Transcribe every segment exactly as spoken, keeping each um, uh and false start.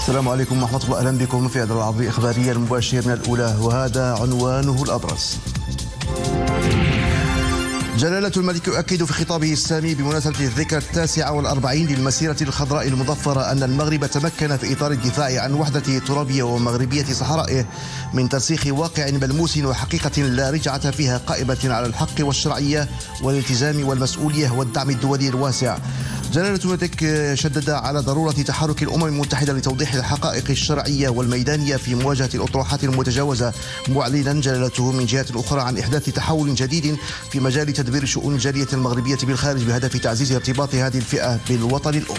السلام عليكم ورحمة الله، أهلا بكم في هذا العرض الإخباري المباشر من الأولى، وهذا عنوانه الأبرز. جلالة الملك يؤكد في خطابه السامي بمناسبة الذكرى التاسعة والأربعين للمسيرة الخضراء المظفرة أن المغرب تمكن في إطار الدفاع عن وحدته الترابية ومغربية صحرائه من ترسيخ واقع ملموس وحقيقة لا رجعة فيها قائمة على الحق والشرعية والالتزام والمسؤولية والدعم الدولي الواسع. جلالة الملك شدد على ضرورة تحرك الأمم المتحدة لتوضيح الحقائق الشرعية والميدانية في مواجهة الأطروحات المتجاوزة، معلنا جلالته من جهة أخرى عن إحداث تحول جديد في مجال تدبير شؤون الجالية المغربية بالخارج بهدف تعزيز ارتباط هذه الفئة بالوطن الأم.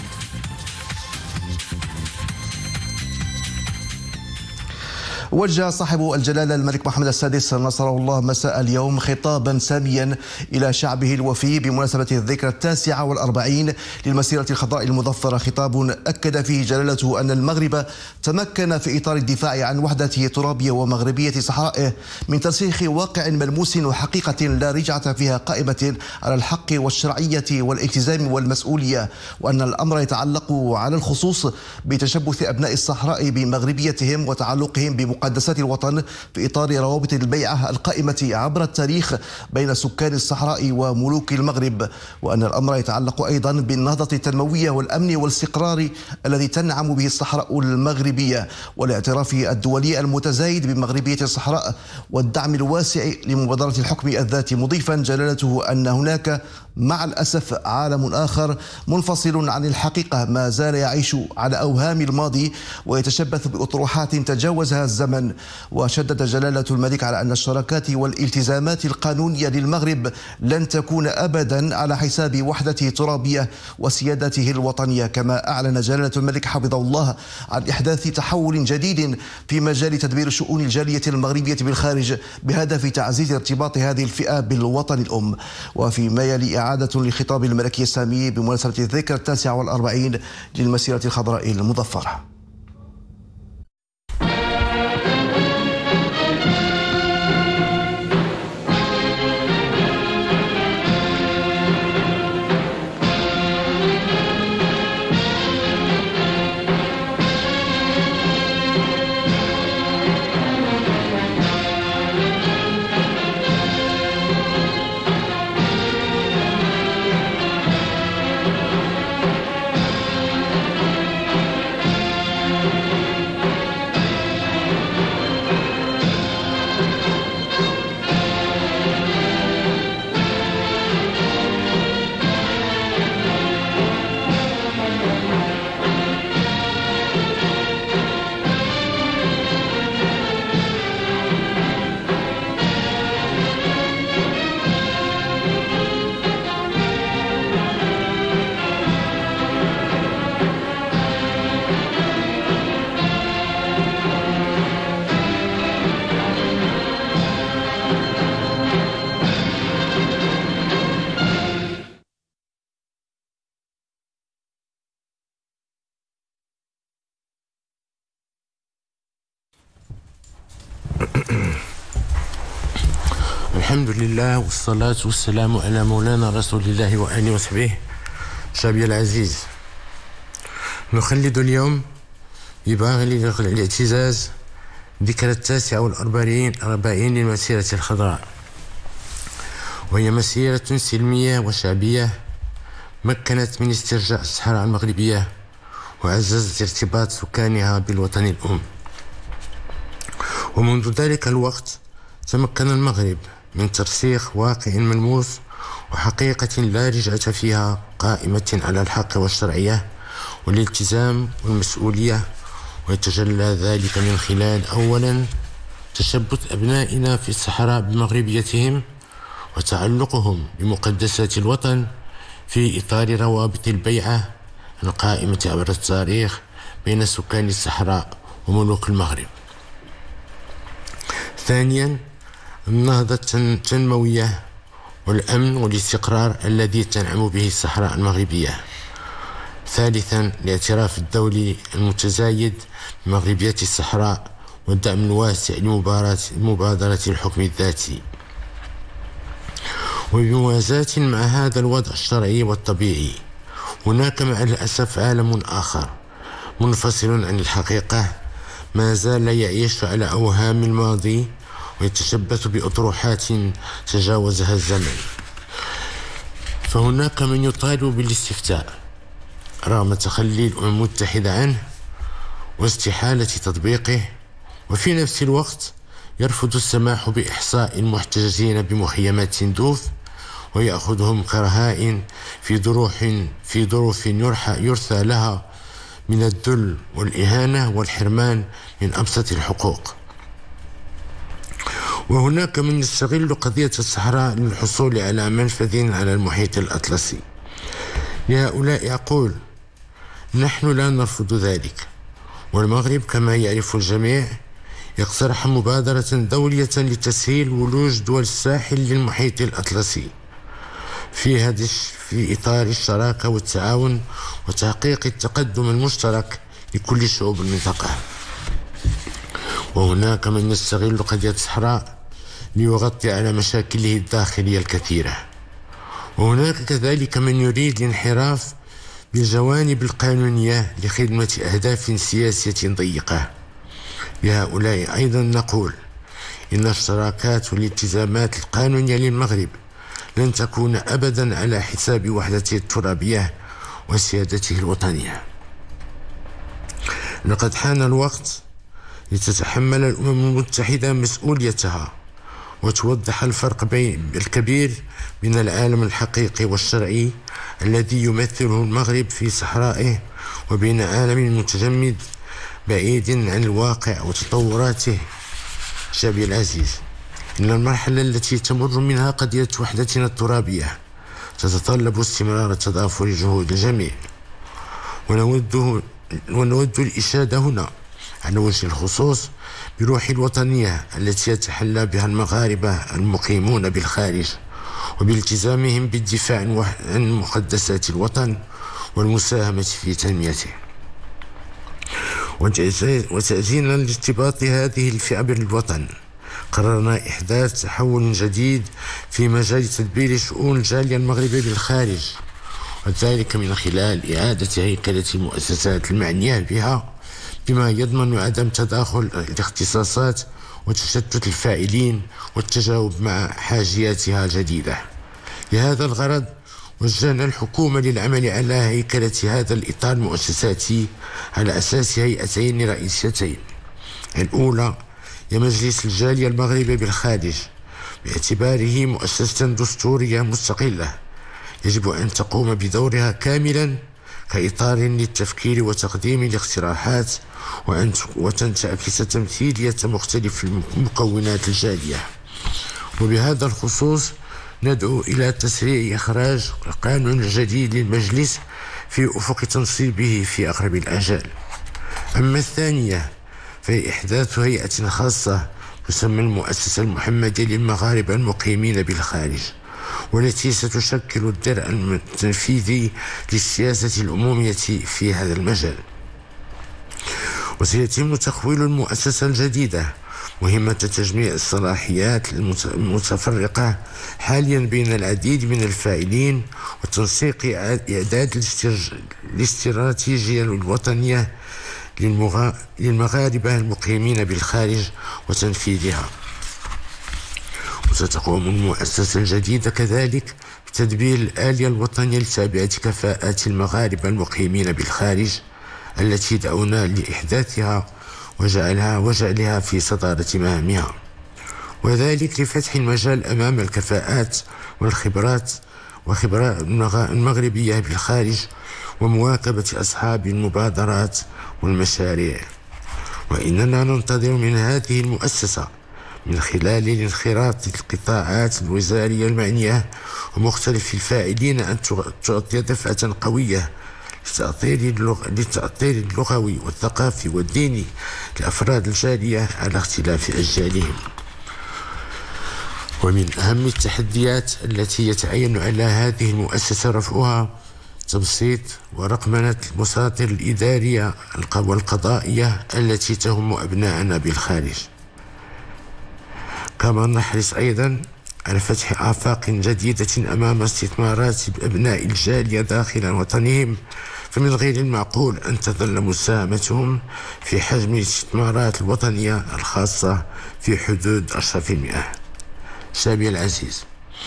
وجه صاحب الجلالة الملك محمد السادس نصره الله مساء اليوم خطابا ساميا إلى شعبه الوفي بمناسبة الذكرى التاسعة والأربعين للمسيرة الخضراء المظفرة، خطاب أكد فيه جلالته أن المغرب تمكن في إطار الدفاع عن وحدته الترابية ومغربية صحرائه من ترسيخ واقع ملموس وحقيقة لا رجعة فيها قائمة على الحق والشرعية والالتزام والمسؤولية، وأن الأمر يتعلق على الخصوص بتشبث أبناء الصحراء بمغربيتهم وتعلقهم بمقدسات الوطن في إطار روابط البيعة القائمة عبر التاريخ بين سكان الصحراء وملوك المغرب، وأن الأمر يتعلق أيضا بالنهضة التنموية والأمن والاستقرار الذي تنعم به الصحراء المغربية، والاعتراف الدولي المتزايد بمغربية الصحراء والدعم الواسع لمبادرة الحكم الذاتي، مضيفا جلالته أن هناك مع الأسف عالم آخر منفصل عن الحقيقة ما زال يعيش على أوهام الماضي ويتشبث بأطروحات تجاوزها الزمن. وشدد جلالة الملك على أن الشراكات والالتزامات القانونية للمغرب لن تكون أبدا على حساب وحدته الترابية وسيادته الوطنية، كما أعلن جلالة الملك حفظه الله عن إحداث تحول جديد في مجال تدبير شؤون الجالية المغربية بالخارج بهدف تعزيز ارتباط هذه الفئة بالوطن الأم. وفيما يلي إعادة لخطاب الملكي السامي بمناسبة الذكرى التاسعة والأربعين للمسيرة الخضراء المظفرة. الحمد لله والصلاة والسلام على مولانا رسول الله وآله وصحبه. شعبي العزيز، نخلد اليوم بباغي الاعتزاز ذكرى التاسعة والأربعين أربعين للمسيرة الخضراء، وهي مسيرة سلمية وشعبية مكنت من استرجاع الصحراء المغربية وعززت ارتباط سكانها بالوطن الأم. ومنذ ذلك الوقت تمكن المغرب من ترسيخ واقع ملموس وحقيقة لا رجعة فيها قائمة على الحق والشرعية والالتزام والمسؤولية، ويتجلى ذلك من خلال أولا تشبث أبنائنا في الصحراء بمغربيتهم وتعلقهم بمقدسات الوطن في إطار روابط البيعة القائمة عبر التاريخ بين سكان الصحراء وملوك المغرب. ثانيا النهضة التنموية والأمن والاستقرار الذي تنعم به الصحراء المغربية. ثالثا الاعتراف الدولي المتزايد بمغربية الصحراء والدعم الواسع لمبادرة الحكم الذاتي. وبموازاة مع هذا الوضع الشرعي والطبيعي هناك مع الأسف عالم آخر منفصل عن الحقيقة، ما زال يعيش على أوهام الماضي ويتشبث بأطروحات تجاوزها الزمن. فهناك من يطالب بالاستفتاء رغم تخلي الأمم المتحدة عنه واستحالة تطبيقه، وفي نفس الوقت يرفض السماح بإحصاء المحتجزين بمخيمات سندوف ويأخذهم كرهائن في ظروف في ظروف يرثى لها من الذل والإهانة والحرمان من أبسط الحقوق. وهناك من يستغل قضية الصحراء للحصول على منفذ على المحيط الأطلسي. لهؤلاء أقول: نحن لا نرفض ذلك، والمغرب كما يعرف الجميع يقترح مبادرة دولية لتسهيل ولوج دول الساحل للمحيط الأطلسي في هذا في إطار الشراكة والتعاون وتحقيق التقدم المشترك لكل شعوب المنطقة. وهناك من يستغل قضية الصحراء ليغطي على مشاكله الداخلية الكثيرة، وهناك كذلك من يريد الانحراف بالجوانب القانونية لخدمة أهداف سياسية ضيقة. لهؤلاء أيضا نقول: إن الشراكات والالتزامات القانونية للمغرب لن تكون أبدا على حساب وحدته الترابية وسيادته الوطنية. لقد حان الوقت لتتحمل الأمم المتحدة مسؤوليتها وتوضح الفرق بين الكبير بين العالم الحقيقي والشرعي الذي يمثله المغرب في صحرائه وبين عالم متجمد بعيد عن الواقع وتطوراته. شعبي العزيز، إن المرحلة التي تمر منها قضية وحدتنا الترابية تتطلب استمرار تضافر جهود الجميع، ونود ونود الإشادة هنا على وجه الخصوص بروح الوطنية التي يتحلى بها المغاربة المقيمون بالخارج، وبالتزامهم بالدفاع عن مقدسات الوطن والمساهمة في تنميته. وتأزينا لارتباط هذه الفئة بالوطن، قررنا إحداث تحول جديد في مجال تدبير شؤون الجالية المغربية بالخارج، وذلك من خلال إعادة هيكلة المؤسسات المعنية بها بما يضمن عدم تداخل الاختصاصات وتشتت الفاعلين والتجاوب مع حاجياتها الجديدة. لهذا الغرض وجهنا الحكومة للعمل على هيكلة هذا الإطار المؤسساتي على أساس هيئتين رئيسيتين. الأولى هي مجلس الجالية المغربية بالخارج، باعتباره مؤسسة دستورية مستقلة يجب أن تقوم بدورها كاملا كإطار للتفكير وتقديم الاقتراحات وأن وتنعكس تمثيلية مختلف مكونات الجالية. وبهذا الخصوص ندعو إلى تسريع إخراج قانون جديد للمجلس في أفق تنصيبه في أقرب الآجال. أما الثانية فهي إحداث هيئة خاصة تسمى المؤسسة المحمدية للمغاربة المقيمين بالخارج، والتي ستشكل الدرع التنفيذي للسياسة العمومية في هذا المجال. وسيتم تخويل المؤسسة الجديدة مهمة تجميع الصلاحيات المتفرقة حاليا بين العديد من الفاعلين وتنسيق إعداد الاستراتيجية الوطنية للمغاربة المقيمين بالخارج وتنفيذها. وستقوم المؤسسة الجديدة كذلك بتدبير الآلية الوطنية لتعبئة كفاءات المغاربة المقيمين بالخارج التي دعونا لإحداثها وجعلها وجعلها في صدارة مهامها، وذلك لفتح المجال أمام الكفاءات والخبرات وخبرات المغربية بالخارج ومواكبة أصحاب المبادرات والمشاريع. وإننا ننتظر من هذه المؤسسة من خلال انخراط القطاعات الوزارية المعنية ومختلف الفاعلين أن تعطي دفعة قوية للتأطير اللغوي والثقافي والديني لأفراد الجالية على اختلاف أجيالهم. ومن أهم التحديات التي يتعين على هذه المؤسسة رفعها تبسيط ورقمنة المصادر الإدارية والقضائية التي تهم أبناءنا بالخارج. كما نحرص أيضا على فتح آفاق جديدة أمام استثمارات أبناء الجالية داخل وطنهم فمن غير المعقول أن تظل مساهمتهم في حجم الاستثمارات الوطنية الخاصة في حدود أشرف المئة. شعبي العزيز،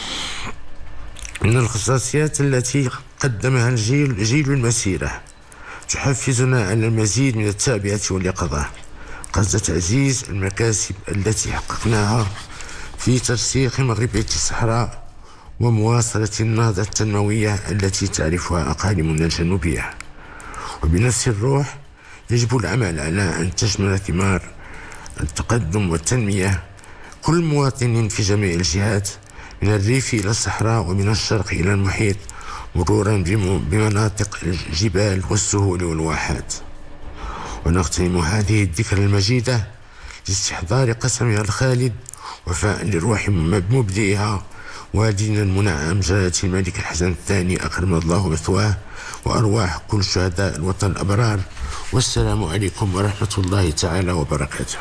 من الخصوصيات التي قدمها الجيل جيل المسيرة تحفزنا على المزيد من التعبئة واليقظة قصد تعزيز المكاسب التي حققناها في ترسيخ مغربية الصحراء ومواصلة النهضة التنموية التي تعرفها أقاليمنا الجنوبية. وبنفس الروح يجب العمل على أن تشمل ثمار التقدم والتنمية كل مواطن في جميع الجهات من الريف إلى الصحراء ومن الشرق إلى المحيط مرورا بمناطق الجبال والسهول والواحات. ونختم هذه الذكرى المجيدة لاستحضار قسمها الخالد وفاء لروح مبدئها والدنا المنعم جلالة الملك الحسن الثاني أكرم الله مثواه وأرواح كل شهداء الوطن الأبرار. والسلام عليكم ورحمة الله تعالى وبركاته.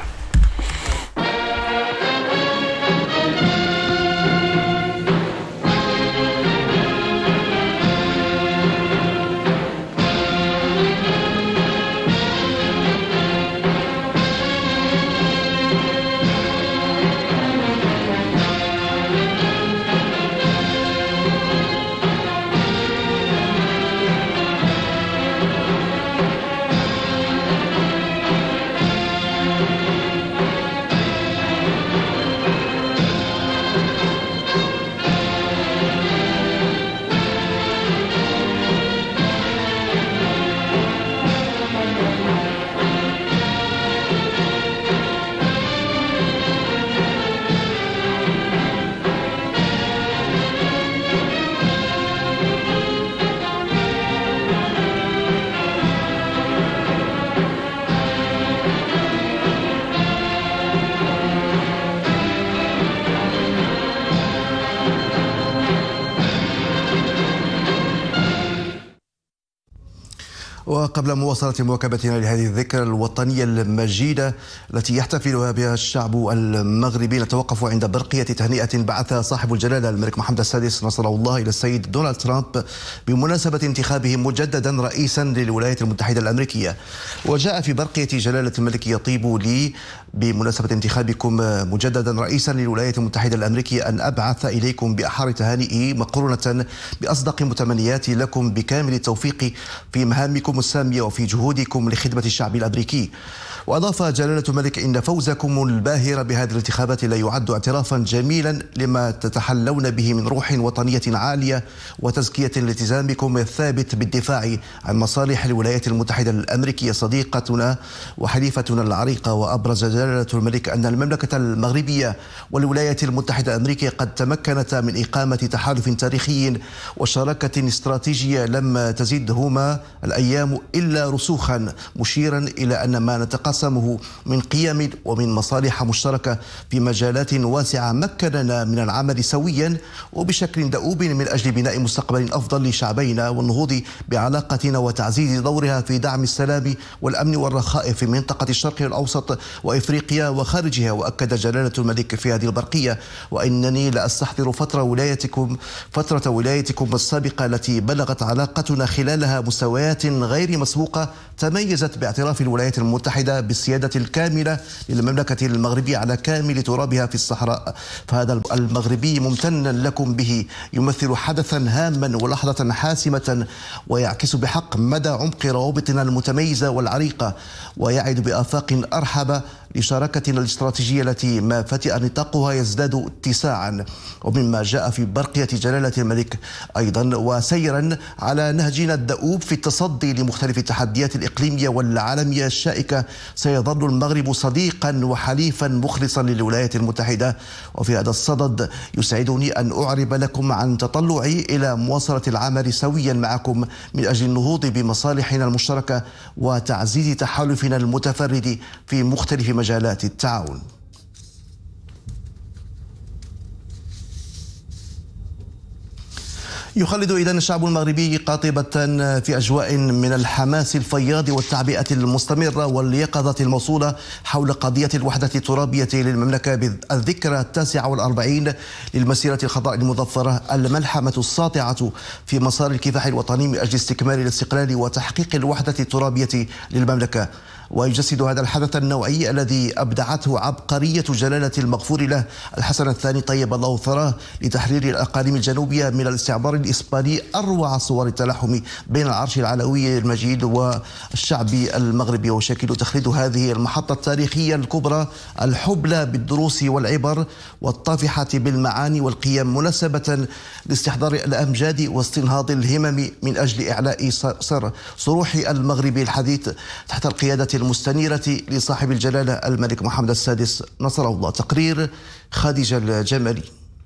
وقبل مواصلة مواكبتنا لهذه الذكرى الوطنية المجيدة التي يحتفل بها الشعب المغربي، نتوقف عند برقية تهنئة بعثها صاحب الجلالة الملك محمد السادس نصره الله إلى السيد دونالد ترامب بمناسبة انتخابه مجددا رئيسا للولايات المتحدة الأمريكية. وجاء في برقية جلالة الملك يطيب لي بمناسبة انتخابكم مجددا رئيسا للولايات المتحدة الأمريكية أن أبعث إليكم بأحر تهانئي مقرونة بأصدق متمنياتي لكم بكامل التوفيق في مهامكم السامية وفي جهودكم لخدمة الشعب الأمريكي. وأضاف جلالة الملك إن فوزكم الباهر بهذه الانتخابات لا يعد اعترافا جميلا لما تتحلون به من روح وطنية عالية وتزكية لالتزامكم الثابت بالدفاع عن مصالح الولايات المتحدة الأمريكية صديقتنا وحليفتنا العريقة. وأبرز جلالة الملك أن المملكة المغربية والولايات المتحدة الأمريكية قد تمكنتا من إقامة تحالف تاريخي وشراكة استراتيجية لم تزدهما الأيام إلا رسوخا، مشيرا إلى أن ما نتقاسمه من قيم ومن مصالح مشتركة في مجالات واسعة مكننا من العمل سويا وبشكل دؤوب من أجل بناء مستقبل أفضل لشعبينا والنهوض بعلاقتنا وتعزيز دورها في دعم السلام والأمن والرخاء في منطقة الشرق الأوسط وإفريقيا وخارجها. وأكد جلالة الملك في هذه البرقية وإنني لأستحضر فترة ولايتكم فترة ولايتكم السابقة التي بلغت علاقتنا خلالها مستويات غير مسبوقة تميزت باعتراف الولايات المتحدة بالسيادة الكاملة للمملكة المغربية على كامل ترابها في الصحراء. فهذا المغربي ممتنا لكم به يمثل حدثا هاما ولحظة حاسمة ويعكس بحق مدى عمق روابطنا المتميزة والعريقة ويعد بآفاق أرحب لشراكتنا الاستراتيجية التي ما فتئ نطاقها يزداد اتساعا. ومما جاء في برقية جلالة الملك أيضا وسيرا على نهجنا الدؤوب في التصدي لمختلف التحديات الإقليمية والعالمية الشائكة سيظل المغرب صديقا وحليفا مخلصا للولايات المتحدة. وفي هذا الصدد يسعدني أن أعرب لكم عن تطلعي إلى مواصلة العمل سويا معكم من أجل النهوض بمصالحنا المشتركة وتعزيز تحالفنا المتفرد في مختلف مجالات التعاون. يخلد إذن الشعب المغربي قاطبة في أجواء من الحماس الفياض والتعبئة المستمرة واليقظة الموصولة حول قضية الوحدة الترابية للمملكة بالذكرى التاسعة والأربعين للمسيرة الخضراء المظفرة، الملحمة الساطعة في مسار الكفاح الوطني من أجل استكمال الاستقلال وتحقيق الوحدة الترابية للمملكة. ويجسد هذا الحدث النوعي الذي أبدعته عبقرية جلالة المغفور له الحسن الثاني طيب الله ثراه لتحرير الأقاليم الجنوبية من الاستعمار الإسباني أروع صور التلاحم بين العرش العلوي المجيد والشعب المغربي، وشكل تخليد هذه المحطة التاريخية الكبرى الحبلى بالدروس والعبر والطافحة بالمعاني والقيم مناسبة لاستحضار الأمجاد واستنهاض الهمم من أجل إعلاء سر صروح المغرب الحديث تحت القيادة المستنيرة لصاحب الجلالة الملك محمد السادس نصره الله. تقرير خديجة الجمالي.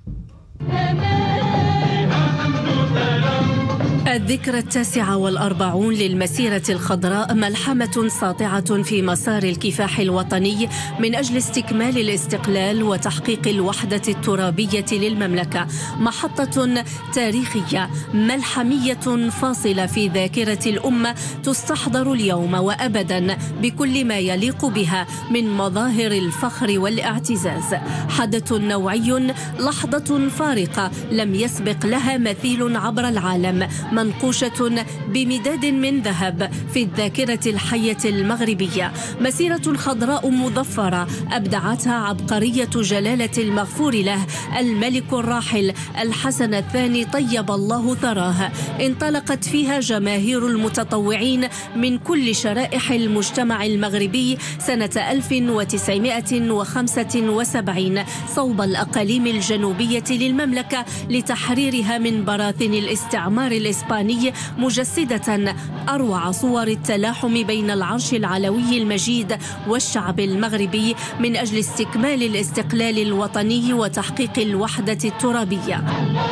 الذكرى التاسعة والأربعون للمسيرة الخضراء ملحمة ساطعة في مسار الكفاح الوطني من أجل استكمال الاستقلال وتحقيق الوحدة الترابية للمملكة، محطة تاريخية ملحمية فاصلة في ذاكرة الأمة تستحضر اليوم وأبدا بكل ما يليق بها من مظاهر الفخر والاعتزاز. حدث نوعي، لحظة فارقة لم يسبق لها مثيل عبر العالم، منقوشة بمداد من ذهب في الذاكرة الحية المغربية. مسيرة خضراء مظفرة أبدعتها عبقرية جلالة المغفور له الملك الراحل الحسن الثاني طيب الله ثراه. انطلقت فيها جماهير المتطوعين من كل شرائح المجتمع المغربي سنة ألف وتسعمائة وخمسة وسبعين صوب الأقاليم الجنوبية للمملكة لتحريرها من براثن الاستعمار الإسباني، مجسدة أروع صور التلاحم بين العرش العلوي المجيد والشعب المغربي من أجل استكمال الاستقلال الوطني وتحقيق الوحدة الترابية.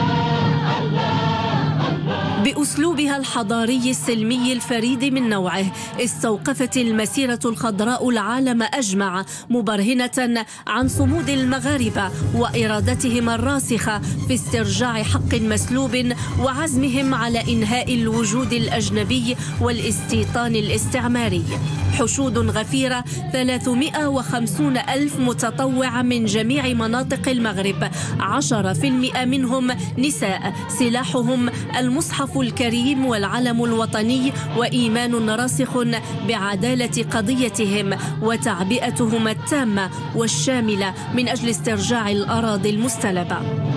بأسلوبها الحضاري السلمي الفريد من نوعه استوقفت المسيرة الخضراء العالم أجمع، مبرهنة عن صمود المغاربة وإرادتهم الراسخة في استرجاع حق مسلوب وعزمهم على إنهاء الوجود الأجنبي والاستيطان الاستعماري. حشود غفيرة ثلاثمائة وخمسين ألف متطوع من جميع مناطق المغرب، عشرة بالمئة منهم نساء، سلاحهم المصحف الكريم والعلم الوطني وإيمان راسخ بعدالة قضيتهم وتعبئتهم التامة والشاملة من أجل استرجاع الأراضي المستلبة.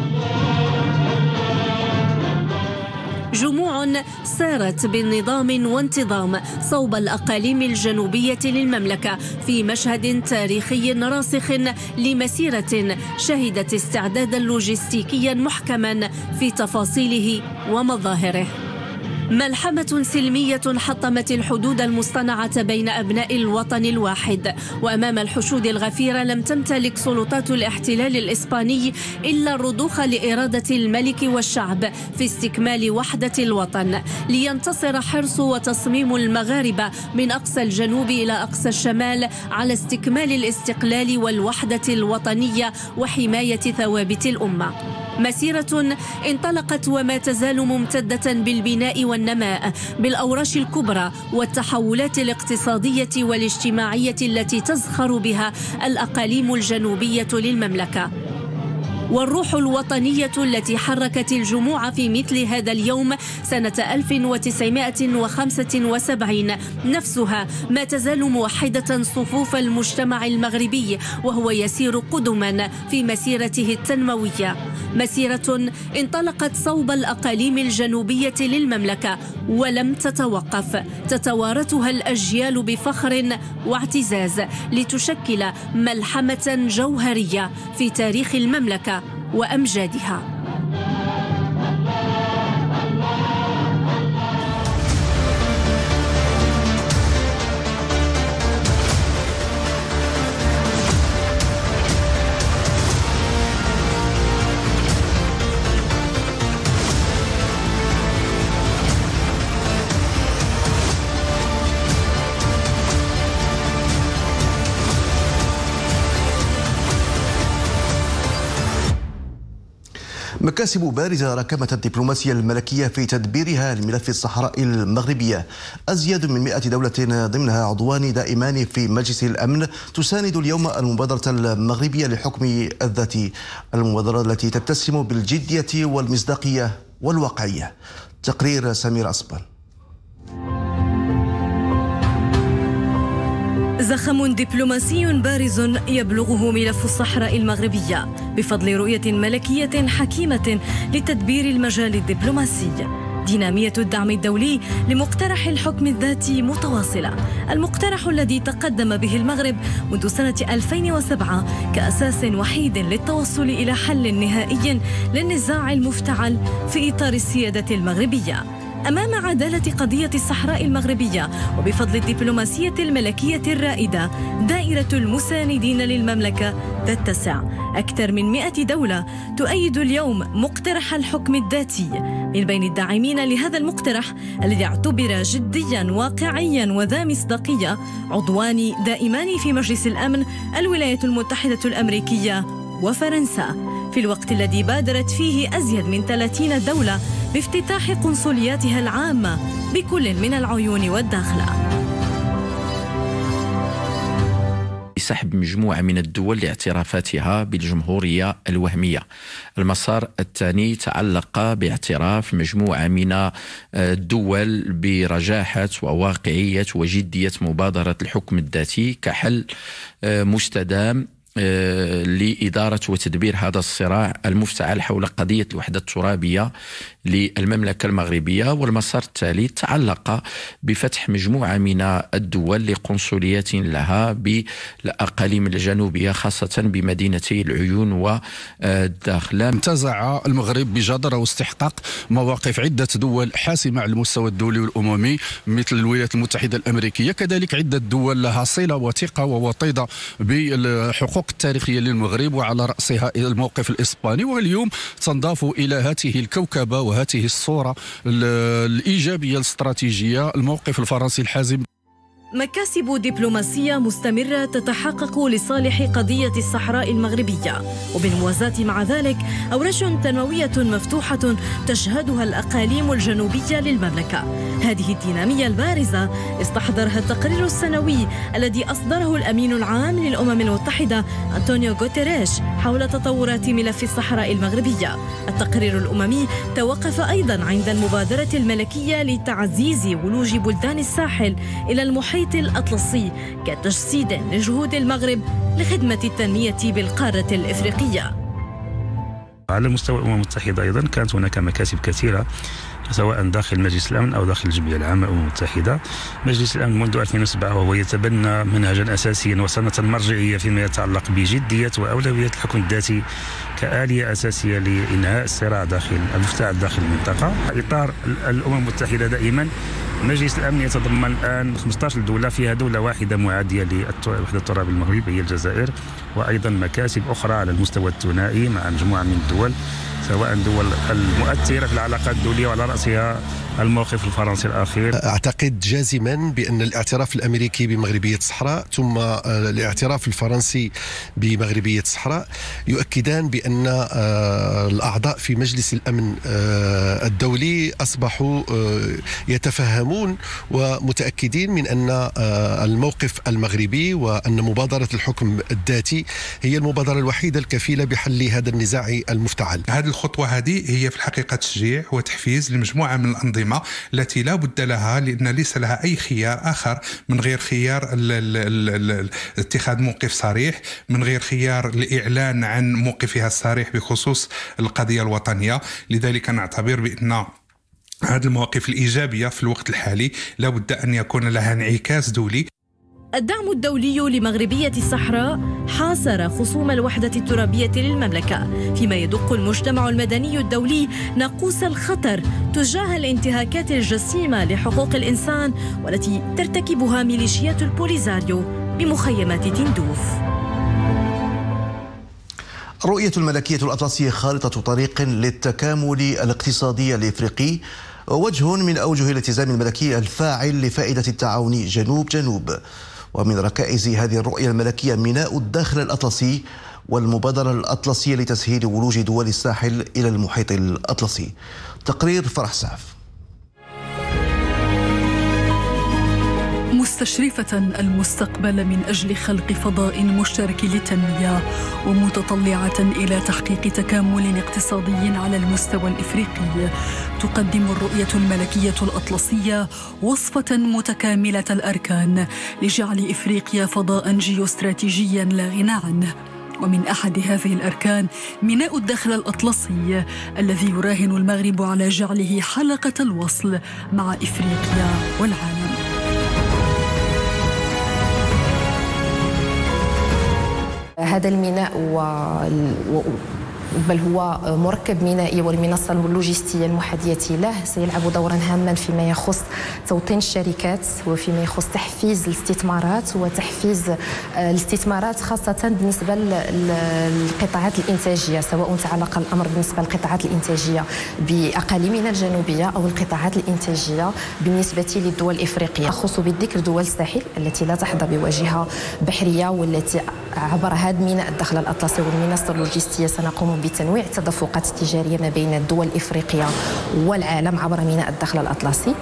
جموع سارت بنظام وانتظام صوب الأقاليم الجنوبية للمملكة في مشهد تاريخي راسخ لمسيرة شهدت استعدادا لوجستيكيا محكما في تفاصيله ومظاهره. ملحمة سلمية حطمت الحدود المصطنعة بين أبناء الوطن الواحد، وأمام الحشود الغفيرة لم تمتلك سلطات الاحتلال الإسباني إلا الرضوخ لإرادة الملك والشعب في استكمال وحدة الوطن، لينتصر حرص وتصميم المغاربة من أقصى الجنوب إلى أقصى الشمال على استكمال الاستقلال والوحدة الوطنية وحماية ثوابت الأمة. مسيرة انطلقت وما تزال ممتدة بالبناء والنماء، بالأوراش الكبرى والتحولات الاقتصادية والاجتماعية التي تزخر بها الأقاليم الجنوبية للمملكة. والروح الوطنية التي حركت الجموع في مثل هذا اليوم سنة ألف وتسعمائة وخمسة وسبعين نفسها ما تزال موحدة صفوف المجتمع المغربي، وهو يسير قدما في مسيرته التنموية. مسيرة انطلقت صوب الأقاليم الجنوبية للمملكة ولم تتوقف، تتوارثها الأجيال بفخر واعتزاز لتشكل ملحمة جوهرية في تاريخ المملكة وأمجادها. مكاسب بارزة ركمت الدبلوماسية الملكية في تدبيرها لملف الصحراء المغربية. أزيد من مئة دولة ضمنها عضوان دائمان في مجلس الأمن تساند اليوم المبادرة المغربية لحكم الذاتي، المبادرة التي تتسم بالجدية والمصداقية والواقعية. تقرير سمير أصبل. زخم دبلوماسي بارز يبلغه ملف الصحراء المغربية بفضل رؤية ملكية حكيمة لتدبير المجال الدبلوماسي. دينامية الدعم الدولي لمقترح الحكم الذاتي متواصلة، المقترح الذي تقدم به المغرب منذ سنة ألفين وسبعة كأساس وحيد للتوصل إلى حل نهائي للنزاع المفتعل في إطار السيادة المغربية. أمام عدالة قضية الصحراء المغربية وبفضل الدبلوماسية الملكية الرائدة، دائرة المساندين للمملكة تتسع. أكثر من مئة دولة تؤيد اليوم مقترح الحكم الذاتي. من بين الداعمين لهذا المقترح الذي اعتبر جديا واقعيا وذا مصداقية عضوان دائمان في مجلس الأمن الولايات المتحدة الأمريكية وفرنسا، في الوقت الذي بادرت فيه أزيد من ثلاثين دولة بافتتاح قنصلياتها العامة بكل من العيون والداخلة. سحب مجموعة من الدول لاعترافاتها بالجمهورية الوهمية. المسار الثاني تعلق باعتراف مجموعة من الدول برجاحة وواقعية وجدية مبادرة الحكم الذاتي كحل مستدام لإدارة وتدبير هذا الصراع المفتعل حول قضية الوحدة الترابية للمملكة المغربية. والمسار الثالث تعلق بفتح مجموعة من الدول لقنصليات لها بالأقاليم الجنوبية خاصة بمدينتي العيون والداخلة. انتزع المغرب بجدارة واستحقاق مواقف عدة دول حاسمة على المستوى الدولي والأممي مثل الولايات المتحدة الأمريكية، كذلك عدة دول لها صلة وثيقة ووطيدة بالحقوق التاريخية للمغرب وعلى رأسها الموقف الإسباني. واليوم تنضاف إلى هذه الكوكبة وهذه الصورة الإيجابية الاستراتيجية الموقف الفرنسي الحازم. مكاسب دبلوماسية مستمرة تتحقق لصالح قضية الصحراء المغربية، وبالموازاة مع ذلك أوراش تنموية مفتوحة تشهدها الأقاليم الجنوبية للمملكة. هذه الدينامية البارزة استحضرها التقرير السنوي الذي أصدره الأمين العام للأمم المتحدة أنطونيو غوتيريش حول تطورات ملف الصحراء المغربية. التقرير الأممي توقف أيضا عند المبادرة الملكية لتعزيز ولوج بلدان الساحل إلى المحيط الأطلسي كتجسيد لجهود المغرب لخدمة التنمية بالقارة الإفريقية. على مستوى الأمم المتحدة أيضا كانت هناك مكاسب كثيرة سواء داخل مجلس الأمن أو داخل الجمعية العامة للأمم المتحدة. مجلس الأمن منذ ألفين وسبعة وهو يتبنى منهجا أساسيا وسنة مرجعية فيما يتعلق بجدية وأولوية الحكم الذاتي كآلية أساسية لإنهاء الصراع داخل المفتعل داخل المنطقة. إطار الأمم المتحدة دائما مجلس الأمن يتضمن الآن خمسة عشر دولة، فيها دولة واحدة معادية للوحدة الترابية المغرب هي الجزائر، وأيضا مكاسب أخرى على المستوى الثنائي مع مجموعة من الدول سواء الدول المؤثرة في العلاقات الدولية وعلى رأسها الموقف الفرنسي الأخير. أعتقد جازما بأن الاعتراف الأمريكي بمغربية الصحراء ثم الاعتراف الفرنسي بمغربية الصحراء يؤكدان بأن الأعضاء في مجلس الأمن الدولي أصبحوا يتفهمون ومتأكدين من أن الموقف المغربي وأن مبادرة الحكم الذاتي هي المبادرة الوحيدة الكفيلة بحل هذا النزاع المفتعل. هذه الخطوة هذه هي في الحقيقة تشجيع وتحفيز لمجموعة من الأنظمة التي لا بد لها، لأن ليس لها أي خيار آخر من غير خيار اتخاذ موقف صريح، من غير خيار الإعلان عن موقفها الصريح بخصوص القضية الوطنية. لذلك نعتبر بأن هذه المواقف الإيجابية في الوقت الحالي لا بد أن يكون لها انعكاس دولي. الدعم الدولي لمغربية الصحراء حاصر خصوم الوحدة الترابية للمملكة، فيما يدق المجتمع المدني الدولي ناقوس الخطر تجاه الانتهاكات الجسيمة لحقوق الإنسان والتي ترتكبها ميليشيات البوليزاريو بمخيمات تندوف. رؤية الملكية الأطلسية خارطة طريق للتكامل الاقتصادي الإفريقي، وجه من أوجه الالتزام الملكي الفاعل لفائدة التعاون جنوب جنوب. ومن ركائز هذه الرؤية الملكية ميناء الداخل الأطلسي، والمبادرة الأطلسية لتسهيل ولوج دول الساحل إلى المحيط الأطلسي. تقرير فرح سعف. مستشرفة المستقبل من أجل خلق فضاء مشترك للتنمية ومتطلعة إلى تحقيق تكامل اقتصادي على المستوى الإفريقي، تقدم الرؤية الملكية الأطلسية وصفة متكاملة الأركان لجعل إفريقيا فضاء جيوستراتيجيا لا غنى عنه. ومن أحد هذه الأركان ميناء الدخل الأطلسي الذي يراهن المغرب على جعله حلقة الوصل مع إفريقيا والعالم. هذا الميناء و... بل هو مركب مينائي والمنصة اللوجستية المحاذية له سيلعب دورا هاما فيما يخص توطين الشركات وفيما يخص تحفيز الاستثمارات وتحفيز الاستثمارات خاصة بالنسبة للقطاعات الإنتاجية، سواء تعلق الأمر بالنسبة للقطاعات الإنتاجية بأقاليمنا الجنوبية أو القطاعات الإنتاجية بالنسبة للدول الإفريقية. أخص بالذكر دول الساحل التي لا تحظى بواجهة بحرية والتي عبر هذا ميناء الدخل الأطلسي والمنصة اللوجستية سنقوم بتنويع التدفقات التجارية ما بين الدول الإفريقية والعالم عبر ميناء الدخل الأطلسي.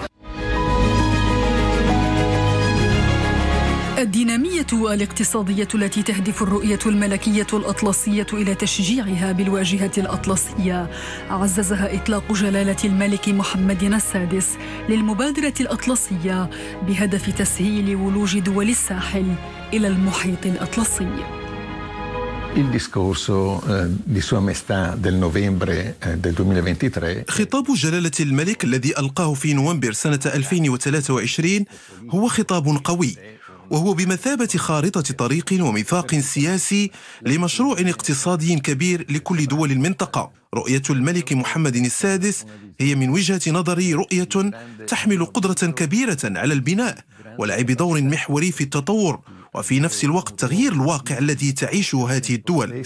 الدينامية الاقتصادية التي تهدف الرؤية الملكية الأطلسية إلى تشجيعها بالواجهة الأطلسية عززها إطلاق جلالة الملك محمد السادس للمبادرة الأطلسية بهدف تسهيل ولوج دول الساحل إلى المحيط الأطلسي. Il discorso eh, di Sua Maestà del novembre eh, del duemilaventitré. خطاب جلالة الملك الذي ألقاه في نوفمبر سنة ألفين وثلاثة وعشرين هو خطاب قوي، وهو بمثابة خارطة طريق وميثاق سياسي لمشروع اقتصادي كبير لكل دول المنطقة. رؤية الملك محمد السادس هي من وجهة نظري رؤية تحمل قدرة كبيرة على البناء ولعب دور محوري في التطور وفي نفس الوقت تغيير الواقع الذي تعيشه هذه الدول.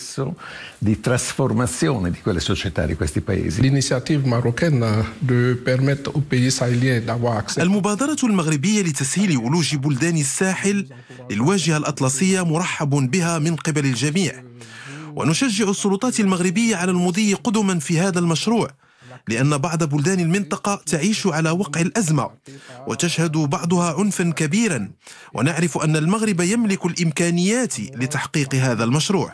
المبادرة المغربية لتسهيل ولوج بلدان الساحل للواجهة الأطلسية مرحب بها من قبل الجميع، ونشجع السلطات المغربية على المضي قدما في هذا المشروع، لأن بعض بلدان المنطقة تعيش على وقع الأزمة وتشهد بعضها عنفا كبيرا، ونعرف أن المغرب يملك الإمكانيات لتحقيق هذا المشروع.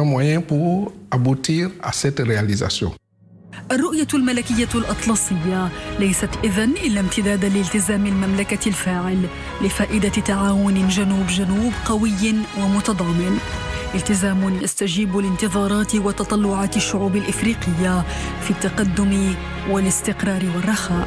الرؤية الملكية الأطلسية ليست إذن إلا امتدادا لالتزام المملكة الفاعل لفائدة تعاون جنوب جنوب قوي ومتضامن، التزام يستجيب لانتظارات وتطلعات الشعوب الإفريقية في التقدم والاستقرار والرخاء.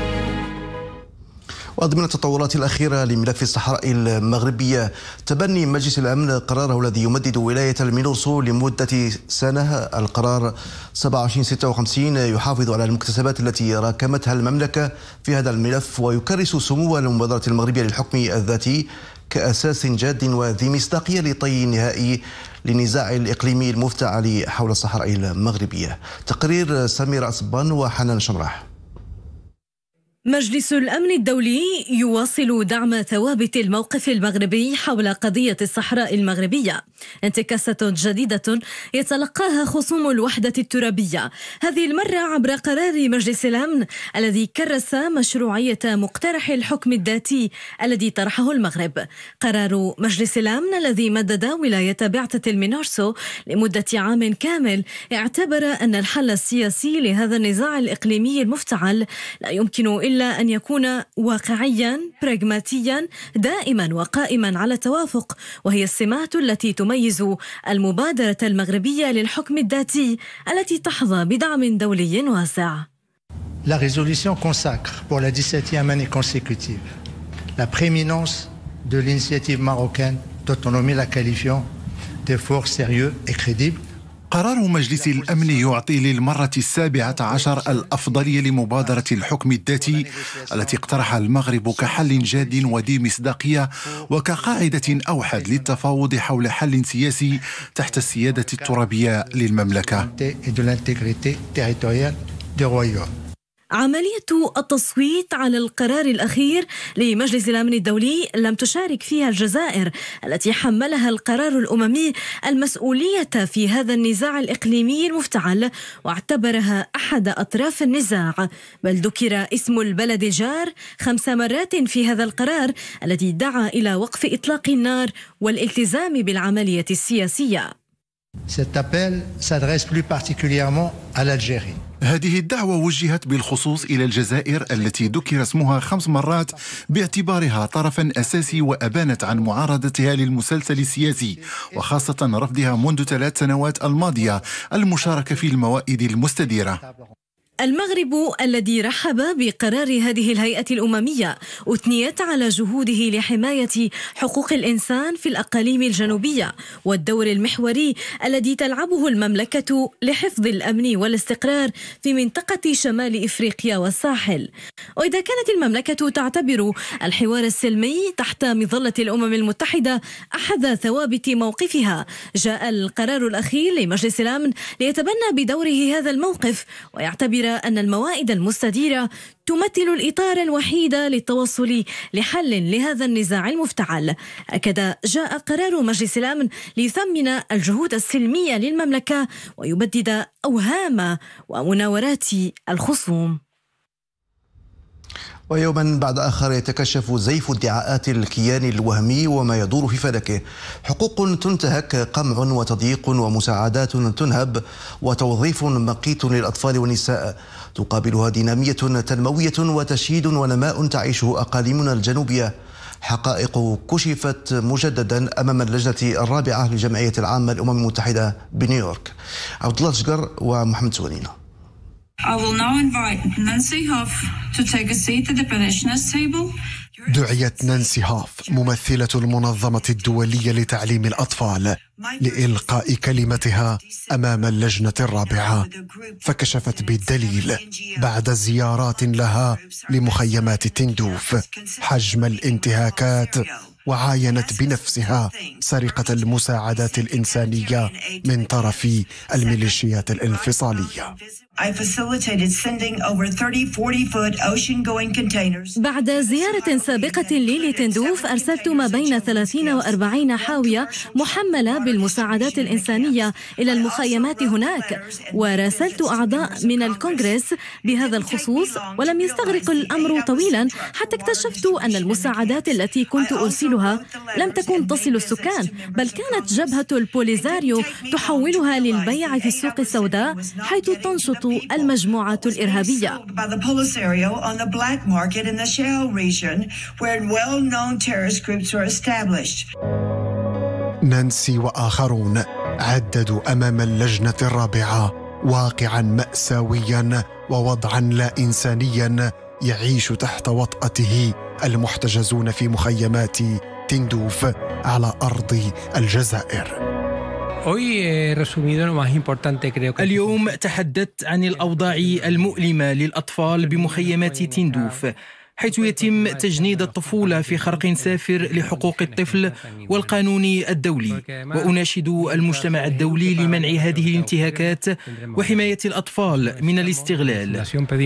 وضمن التطورات الأخيرة لملف الصحراء المغربية، تبني مجلس الأمن قراره الذي يمدد ولاية المينورسو لمدة سنة. القرار سبعة وعشرين ستة وخمسين يحافظ على المكتسبات التي راكمتها المملكة في هذا الملف، ويكرس سمو المبادرة المغربية للحكم الذاتي كأساس جاد وذي مصداقية لطي نهائي للنزاع الإقليمي المفتعل حول الصحراء المغربية. تقرير سميرة أصبان وحنان شمراح. مجلس الأمن الدولي يواصل دعم ثوابت الموقف المغربي حول قضية الصحراء المغربية، انتكاسة جديدة يتلقاها خصوم الوحدة الترابية، هذه المرة عبر قرار مجلس الأمن الذي كرس مشروعية مقترح الحكم الذاتي الذي طرحه المغرب. قرار مجلس الأمن الذي مدد ولاية بعثة المينورسو لمدة عام كامل اعتبر أن الحل السياسي لهذا النزاع الإقليمي المفتعل لا يمكن إلا أن يكون واقعيا براغماتيا دائما وقائما على التوافق، وهي السمات التي تميز المبادرة المغربية للحكم الذاتي التي تحظى بدعم دولي واسع. La résolution consacre pour la dix-septième année consécutive la prééminence de l'initiative marocaine d'autonomie, la qualifiant d'effort sérieux et crédible. قرار مجلس الأمن يعطي للمرة السابعة عشر الأفضلية لمبادرة الحكم الذاتي التي اقترحها المغرب كحل جاد وذي مصداقية وكقاعدة أوحد للتفاوض حول حل سياسي تحت السيادة الترابية للمملكة. عملية التصويت على القرار الأخير لمجلس الأمن الدولي لم تشارك فيها الجزائر التي حملها القرار الأممي المسؤولية في هذا النزاع الإقليمي المفتعل، واعتبرها أحد أطراف النزاع، بل ذكر اسم البلد الجار خمس مرات في هذا القرار الذي دعا إلى وقف إطلاق النار والالتزام بالعملية السياسية. Cet appel s'adresse plus particulièrement à l'Algérie. هذه الدعوة وجهت بالخصوص إلى الجزائر التي ذكر اسمها خمس مرات باعتبارها طرفا أساسي، وأبانت عن معارضتها للمسلسل السياسي وخاصة رفضها منذ ثلاث سنوات الماضية المشاركة في الموائد المستديرة. المغرب الذي رحب بقرار هذه الهيئة الأممية أثنيت على جهوده لحماية حقوق الإنسان في الأقاليم الجنوبية والدور المحوري الذي تلعبه المملكة لحفظ الأمن والاستقرار في منطقة شمال إفريقيا والساحل. وإذا كانت المملكة تعتبر الحوار السلمي تحت مظلة الأمم المتحدة أحد ثوابت موقفها، جاء القرار الأخير لمجلس الأمن ليتبنى بدوره هذا الموقف ويعتبر أن الموائد المستديرة تمثل الإطار الوحيد للتوصل لحل لهذا النزاع المفتعل. هكذا جاء قرار مجلس الأمن ليثمن الجهود السلمية للمملكة ويبدد أوهام ومناورات الخصوم. ويوما بعد آخر يتكشف زيف ادعاءات الكيان الوهمي وما يدور في فلكه. حقوق تنتهك، قمع وتضييق، ومساعدات تنهب، وتوظيف مقيت للأطفال والنساء. تقابلها دينامية تنموية وتشييد ونماء تعيشه أقاليمنا الجنوبية. حقائق كشفت مجددا أمام اللجنة الرابعة لجمعية العامة للأمم المتحدة بنيويورك. عبد الله الشقر ومحمد سوانينا. I will now invite Nancy Hoff to take a seat at the petitioners table. دعيت نانسي هاف ممثلة المنظمة الدولية لتعليم الأطفال لإلقاء كلمتها أمام اللجنة الرابعة، فكشفت بالدليل بعد زيارات لها لمخيمات تندوف حجم الانتهاكات، وعاينت بنفسها سرقة المساعدات الإنسانية من طرف الميليشيات الانفصالية. بعد زيارة سابقة لي لتندوف أرسلت ما بين ثلاثين وأربعين حاوية محملة بالمساعدات الإنسانية إلى المخيمات هناك، وراسلت أعضاء من الكونغرس بهذا الخصوص، ولم يستغرق الأمر طويلا حتى اكتشفت أن المساعدات التي كنت أرسلها لم تكن تصل السكان، بل كانت جبهة البوليزاريو تحولها للبيع في السوق السوداء حيث تنشط المجموعات الإرهابية. نانسي وآخرون عددوا أمام اللجنة الرابعة واقعا مأساويا ووضعا لا إنسانيا يعيش تحت وطأته المحتجزون في مخيمات تندوف على أرض الجزائر. اليوم تحدثت عن الأوضاع المؤلمة للأطفال بمخيمات تندوف، حيث يتم تجنيد الطفولة في خرق سافر لحقوق الطفل والقانون الدولي، وأناشد المجتمع الدولي لمنع هذه الانتهاكات وحماية الأطفال من الاستغلال.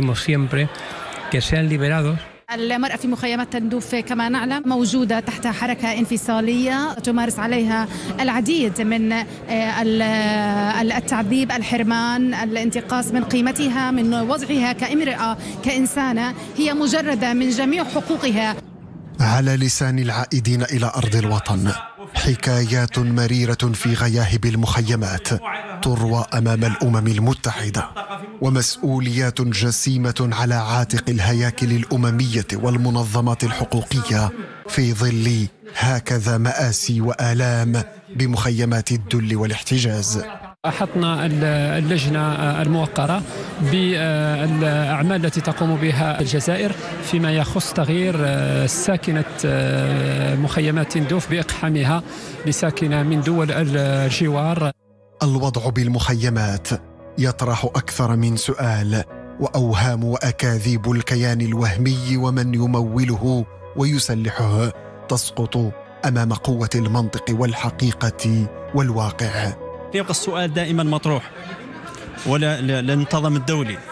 المرأة في مخيمات تندوف كما نعلم موجودة تحت حركة انفصالية تمارس عليها العديد من التعذيب، الحرمان، الانتقاص من قيمتها، من وضعها كامرأة كإنسانة هي مجردة من جميع حقوقها. على لسان العائدين إلى أرض الوطن حكايات مريرة في غياهب المخيمات تروى أمام الأمم المتحدة، ومسؤوليات جسيمة على عاتق الهياكل الأممية والمنظمات الحقوقية في ظل هكذا مآسي وآلام بمخيمات الذل والاحتجاز. أحطنا اللجنة الموقرة بالأعمال التي تقوم بها الجزائر فيما يخص تغيير ساكنة مخيمات تندوف بإقحامها لساكنة من دول الجوار. الوضع بالمخيمات يطرح أكثر من سؤال، وأوهام وأكاذيب الكيان الوهمي ومن يموله ويسلحه تسقط أمام قوة المنطق والحقيقة والواقع. يبقى السؤال دائما مطروح، ولا للنظام الدولي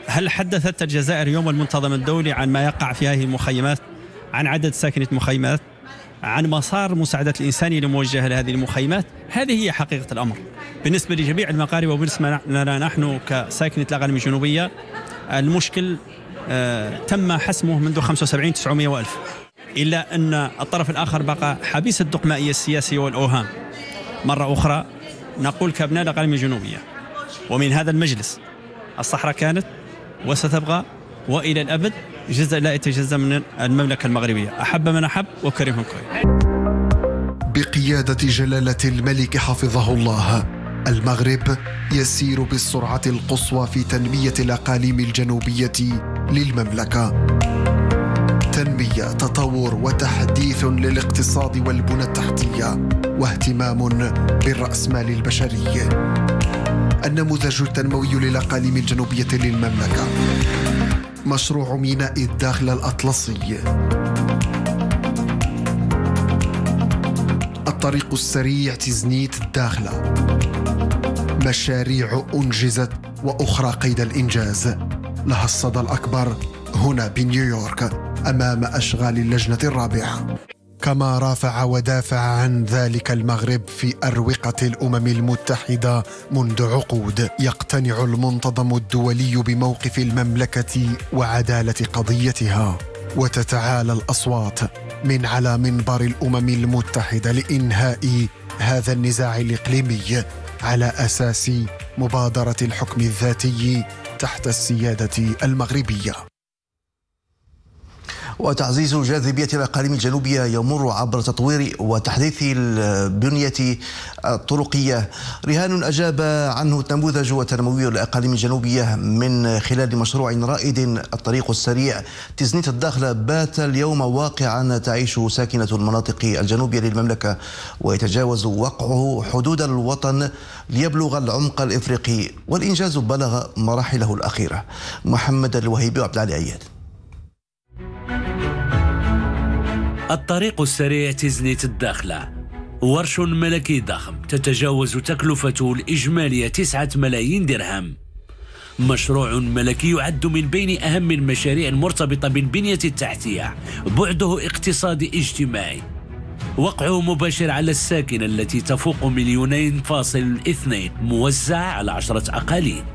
هل حدثت الجزائر يوم المنتظم الدولي عن ما يقع في هذه المخيمات، عن عدد ساكنة المخيمات، عن مسار مساعدة الإنسانية الموجهة لهذه المخيمات؟ هذه هي حقيقة الأمر بالنسبة لجميع المغاربة، وبالنسبة لنا نحن كساكنة الأقاليم الجنوبية. المشكل آه تم حسمه منذ خمسة وسبعين تسعمائة وألف، إلا أن الطرف الآخر بقى حبيس الدقمائية السياسية والأوهام. مرة أخرى نقول كأبناء الأقاليم الجنوبية ومن هذا المجلس، الصحراء كانت وستبقى وإلى الأبد جزء لا يتجزأ من المملكة المغربية، أحب من أحب وكره من كره. بقيادة جلالة الملك حفظه الله، المغرب يسير بالسرعة القصوى في تنمية الأقاليم الجنوبية للمملكة. تنمية، تطور وتحديث للاقتصاد والبنى التحتية، واهتمام بالرأسمال البشري. النموذج التنموي للأقاليم الجنوبية للمملكة، مشروع ميناء الداخلة الأطلسي، الطريق السريع تزنيت الداخلة، مشاريع أنجزت وأخرى قيد الإنجاز، لها الصدى الأكبر هنا بنيويورك أمام أشغال اللجنة الرابعة. كما رافع ودافع عن ذلك المغرب في أروقة الأمم المتحدة منذ عقود. يقتنع المنتظم الدولي بموقف المملكة وعدالة قضيتها، وتتعالى الأصوات من على منبر الأمم المتحدة لإنهاء هذا النزاع الإقليمي على أساس مبادرة الحكم الذاتي تحت السيادة المغربية. وتعزيز جاذبية الأقاليم الجنوبية يمر عبر تطوير وتحديث البنية الطرقية، رهان أجاب عنه نموذج التنموي الأقاليم الجنوبية من خلال مشروع رائد الطريق السريع تزنيت الداخلة، بات اليوم واقعا تعيش ساكنة المناطق الجنوبية للمملكة، ويتجاوز وقعه حدود الوطن ليبلغ العمق الإفريقي، والإنجاز بلغ مراحله الأخيرة. محمد الوهيبي وعبد العالي عياد. الطريق السريع تزنيت الداخلة ورش ملكي ضخم تتجاوز تكلفته الإجمالية تسعة ملايين درهم. مشروع ملكي يعد من بين أهم المشاريع المرتبطة بالبنية التحتية، بعده اقتصادي اجتماعي، وقعه مباشر على الساكنة التي تفوق مليونين فاصل اثنين، موزع على عشرة أقاليم.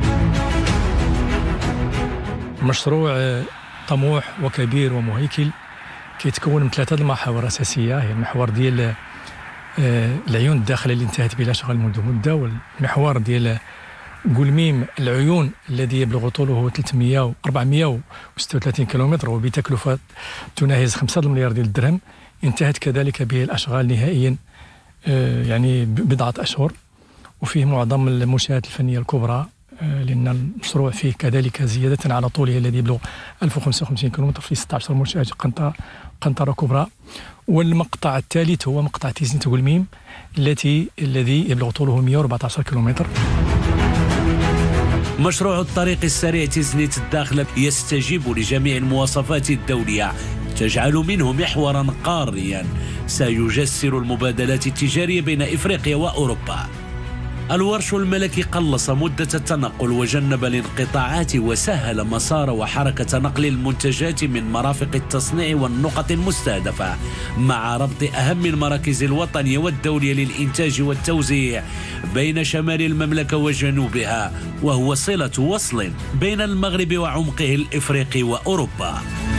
مشروع طموح وكبير ومهيكل كيتكون من ثلاثة المحاور أساسية. هي المحور ديال العيون الداخلة اللي انتهت بلا شغل منذ مدة، والمحور ديال قلميم العيون الذي يبلغ طوله ثلاثمائة أربعمائة وستة وثلاثين كيلومتر وبتكلفة تناهز خمسة مليار ديال الدرهم، انتهت كذلك به الأشغال نهائيا يعني بضعة أشهر، وفيه معظم المنشآت الفنية الكبرى، لأن المشروع فيه كذلك زيادة على طوله الذي يبلغ ألف وخمسة وخمسين كيلومتر في ستة عشر منشأة قنطرة قنطرة كبرى. والمقطع الثالث هو مقطع تزنيت قلميم التي الذي يبلغ طوله مائة وأربعة عشر كيلومتر. مشروع الطريق السريع تزنيت الداخلة يستجيب لجميع المواصفات الدولية، تجعل منه محورا قاريا سيجسر المبادلات التجارية بين إفريقيا وأوروبا. الورش الملكي قلص مدة التنقل وجنب الانقطاعات وسهل مسار وحركة نقل المنتجات من مرافق التصنيع والنقط المستهدفة، مع ربط أهم المراكز الوطنية والدولية للإنتاج والتوزيع بين شمال المملكة وجنوبها، وهو صلة وصل بين المغرب وعمقه الإفريقي وأوروبا.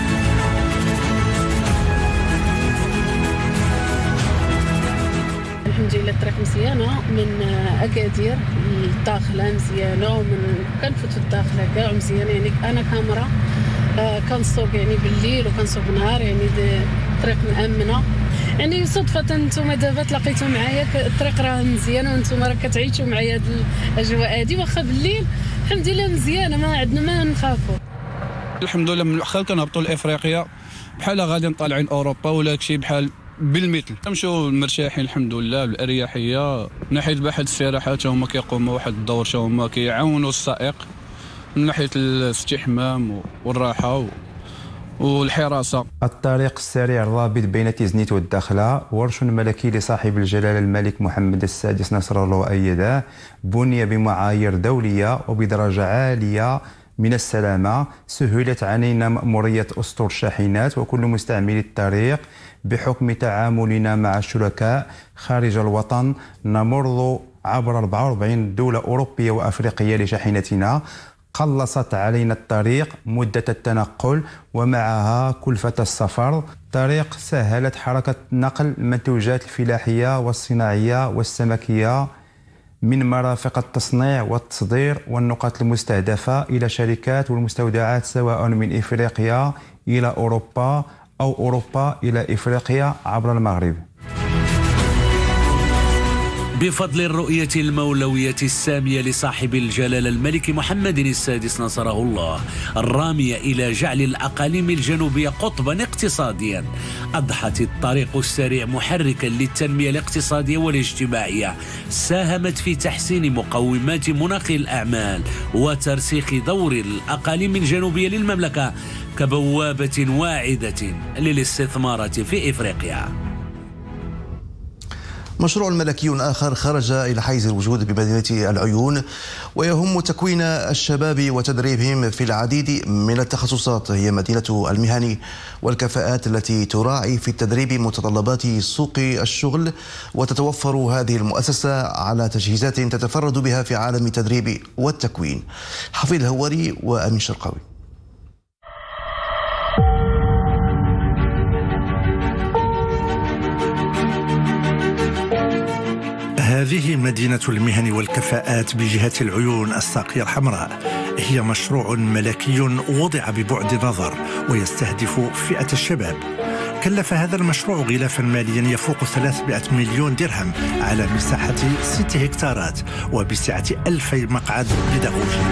الحمد لله الطريق مزيانه من اكادير الداخله مزيانه، ومن كنفوتو الداخله كاع مزيانه. يعني انا كاميرا آه كنسوق يعني بالليل وكنسوق نهار، يعني الطريق مامنه. يعني صدفه نتوما دابا تلاقيتوا معايا، الطريق راه مزيانه وانتوما راه كتعيشوا معايا هاد الاجواء هادي، واخا بالليل الحمد لله مزيانه، ما عندنا ما نخافوا. الحمد لله من الاخر كنهبطوا لافريقيا بحال غادي طالعين اوروبا ولا داكشي بحال بالمثل، نمشيو مرتاحين الحمد لله بالاريحيه. من ناحيه بحث السياحه حتى هما كيقوموا واحد الدور، حتى هما كيعاونوا السائق من ناحيه الاستحمام والراحه والحراسه. الطريق السريع الرابط بين تزنيت والداخله ورش ملكي لصاحب الجلاله الملك محمد السادس نصر الله وأيده، بني بمعايير دوليه وبدرجه عاليه من السلامة. سهلت علينا مأمورية أسطول الشاحنات وكل مستعملي الطريق بحكم تعاملنا مع الشركاء خارج الوطن. نمر عبر أربعة وأربعين دولة أوروبية وأفريقية لشاحنتنا. قلصت علينا الطريق مدة التنقل ومعها كلفة السفر. طريق سهلت حركة نقل المنتوجات الفلاحية والصناعية والسمكية من مرافق التصنيع والتصدير والنقاط المستهدفة إلى شركات والمستودعات سواء من إفريقيا إلى أوروبا أو أوروبا إلى إفريقيا عبر المغرب. بفضل الرؤية المولوية السامية لصاحب الجلالة الملك محمد السادس نصره الله الرامية إلى جعل الأقاليم الجنوبية قطبا اقتصاديا، أضحت الطريق السريع محركا للتنمية الاقتصادية والاجتماعية، ساهمت في تحسين مقومات مناخ الأعمال وترسيخ دور الأقاليم الجنوبية للمملكة كبوابة واعدة للاستثمارات في إفريقيا. مشروع ملكي آخر خرج إلى حيز الوجود بمدينة العيون ويهم تكوين الشباب وتدريبهم في العديد من التخصصات. هي مدينة المهن والكفاءات التي تراعي في التدريب متطلبات سوق الشغل، وتتوفر هذه المؤسسة على تجهيزات تتفرد بها في عالم التدريب والتكوين. حفيظ الهواري وأمين شرقاوي. هذه مدينة المهن والكفاءات بجهة العيون الساقية الحمراء. هي مشروع ملكي وضع ببعد نظر ويستهدف فئة الشباب. كلف هذا المشروع غلافا ماليا يفوق ثلاثمائة مليون درهم على مساحة ست هكتارات وبسعة ألفي مقعد بيداغوجي.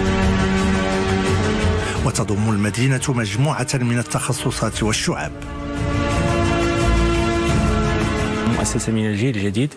وتضم المدينة مجموعة من التخصصات والشعب. مؤسسة من الجيل الجديد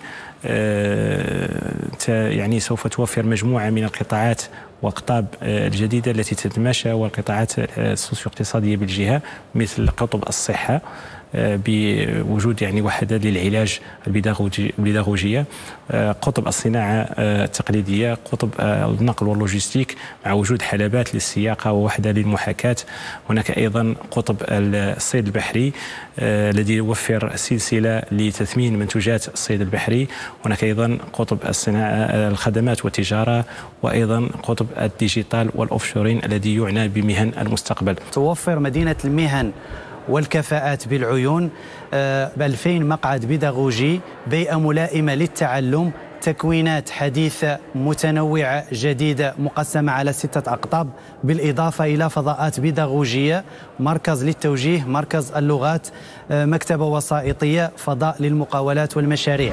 يعني سوف توفر مجموعة من القطاعات والأقطاب الجديدة التي تتماشى والقطاعات السوسيو اقتصادية بالجهة، مثل قطب الصحة بوجود يعني وحدة للعلاج البيداغوجية، قطب الصناعة التقليدية، قطب النقل واللوجستيك مع وجود حلبات للسياقة ووحدة للمحاكاة. هناك أيضا قطب الصيد البحري الذي يوفر سلسلة لتثمين منتوجات الصيد البحري. هناك أيضا قطب الصناعة الخدمات والتجارة، وأيضا قطب الديجيتال والأوفشورين الذي يعنى بمهن المستقبل. توفر مدينة المهن والكفاءات بالعيون بألفين مقعد بيداغوجي، بيئة ملائمة للتعلم، تكوينات حديثة متنوعة جديدة مقسمة على ستة أقطاب، بالإضافة إلى فضاءات بيداغوجية، مركز للتوجيه، مركز اللغات، مكتبة وسائطية، فضاء للمقاولات والمشاريع.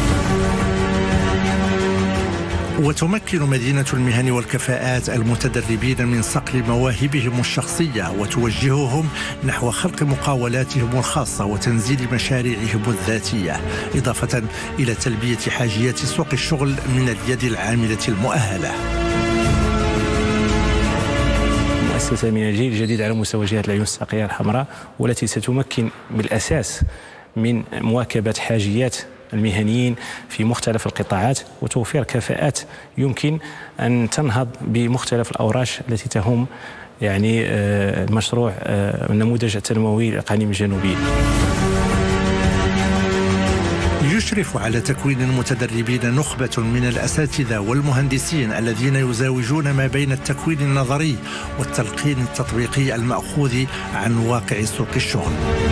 وتمكن مدينة المهن والكفاءات المتدربين من صقل مواهبهم الشخصية وتوجههم نحو خلق مقاولاتهم الخاصة وتنزيل مشاريعهم الذاتية، إضافة إلى تلبية حاجيات سوق الشغل من اليد العاملة المؤهلة. مؤسسة من الجيل الجديد على مستوى جهة العيون الساقية الحمراء، والتي ستمكن بالأساس من مواكبة حاجيات المهنيين في مختلف القطاعات وتوفير كفاءات يمكن أن تنهض بمختلف الأوراش التي تهم يعني المشروع النموذج التنموي للأقاليم الجنوبية. يشرف على تكوين المتدربين نخبة من الأساتذة والمهندسين الذين يزاوجون ما بين التكوين النظري والتلقين التطبيقي المأخوذ عن واقع سوق الشغل.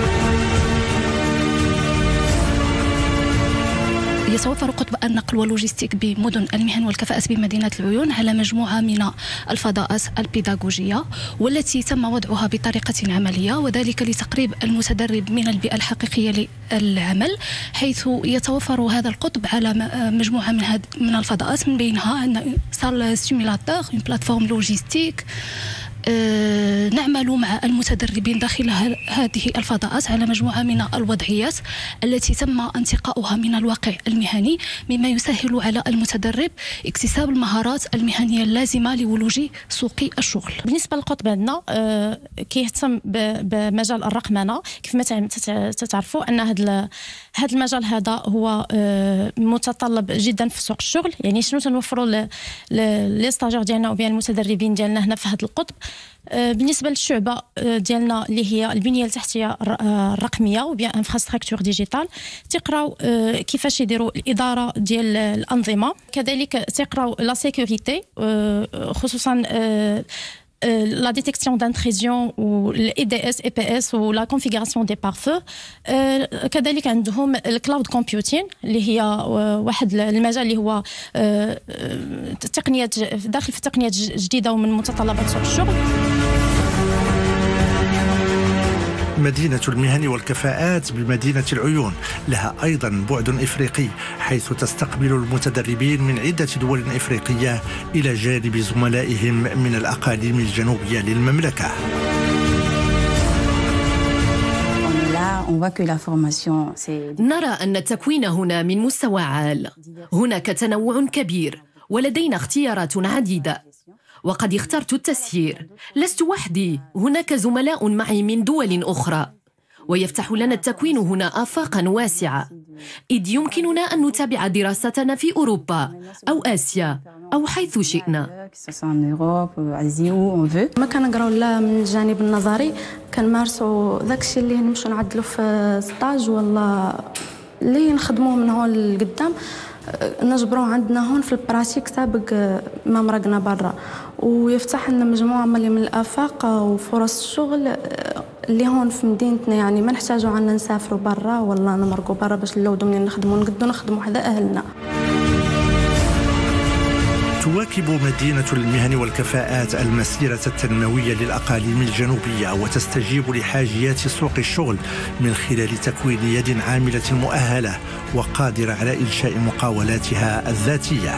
يتوفر قطب النقل واللوجستيك بمدن المهن والكفاءات بمدينة العيون على مجموعة من الفضاءات البيداغوجية، والتي تم وضعها بطريقة عملية، وذلك لتقريب المتدرب من البيئة الحقيقية للعمل، حيث يتوفر هذا القطب على مجموعة من من الفضاءات، من بينها عندنا صال سيميلاتور، اون بلاتفورم لوجستيك، نعمل مع المتدربين داخل هذه الفضاءات على مجموعة من الوضعيات التي تم انتقاؤها من الواقع المهني، مما يسهل على المتدرب اكتساب المهارات المهنية اللازمة لولوج سوق الشغل. بالنسبة للقطب عندنا كيهتم بمجال الرقمنة. كيف ما تعرفوا أن هذا هذا المجال هذا هو متطلب جدا في سوق الشغل. يعني شنو تنوفروا لي ستاجير ديالنا وبين المتدربين ديالنا هنا في هذا القطب. بالنسبه للشعبه ديالنا اللي هي البنيه التحتيه الرقميه وبيان انفراستراكتور ديجيتال، تقراو كيفاش يديروا الاداره ديال الانظمه، كذلك تقراو لا سيكوريتي خصوصا la détection d'intrusion ou l'E D S E P S ou la configuration des pare-feux. كذلك عندهم الكلاود كومبيوتين اللي هي واحد المجال اللي هو تقنيات داخل في تقنيات جديدة ومن متطلبات سوق الشغل. مدينة المهن والكفاءات بمدينة العيون لها أيضا بعد إفريقي، حيث تستقبل المتدربين من عدة دول إفريقية إلى جانب زملائهم من الأقاليم الجنوبية للمملكة. نرى أن التكوين هنا من مستوى عال، هناك تنوع كبير ولدينا اختيارات عديدة، وقد اخترت التسيير. لست وحدي، هناك زملاء معي من دول أخرى، ويفتح لنا التكوين هنا آفاقا واسعة، إذ يمكننا أن نتابع دراستنا في أوروبا أو آسيا أو حيث شئنا. ما كنقراو لا من الجانب النظري، كنمارسوا داكشي اللي نمشيو نعدلوا في ستاج ولا اللي نخدموه من هون لقدام نجبروه عندنا هون في البراتيك سابق ما مرقنا برا، ويفتح لنا مجموعة من الآفاق وفرص الشغل اللي هون في مدينتنا. يعني ما نحتاجوا عنا نسافروا برا ولا نمرقوا برا باش نلودوا منين نخدموا، نقدروا نخدموا حدا أهلنا. تواكب مدينة المهن والكفاءات المسيرة التنموية للأقاليم الجنوبية وتستجيب لحاجيات سوق الشغل من خلال تكوين يد عاملة مؤهلة وقادرة على إنشاء مقاولاتها الذاتية.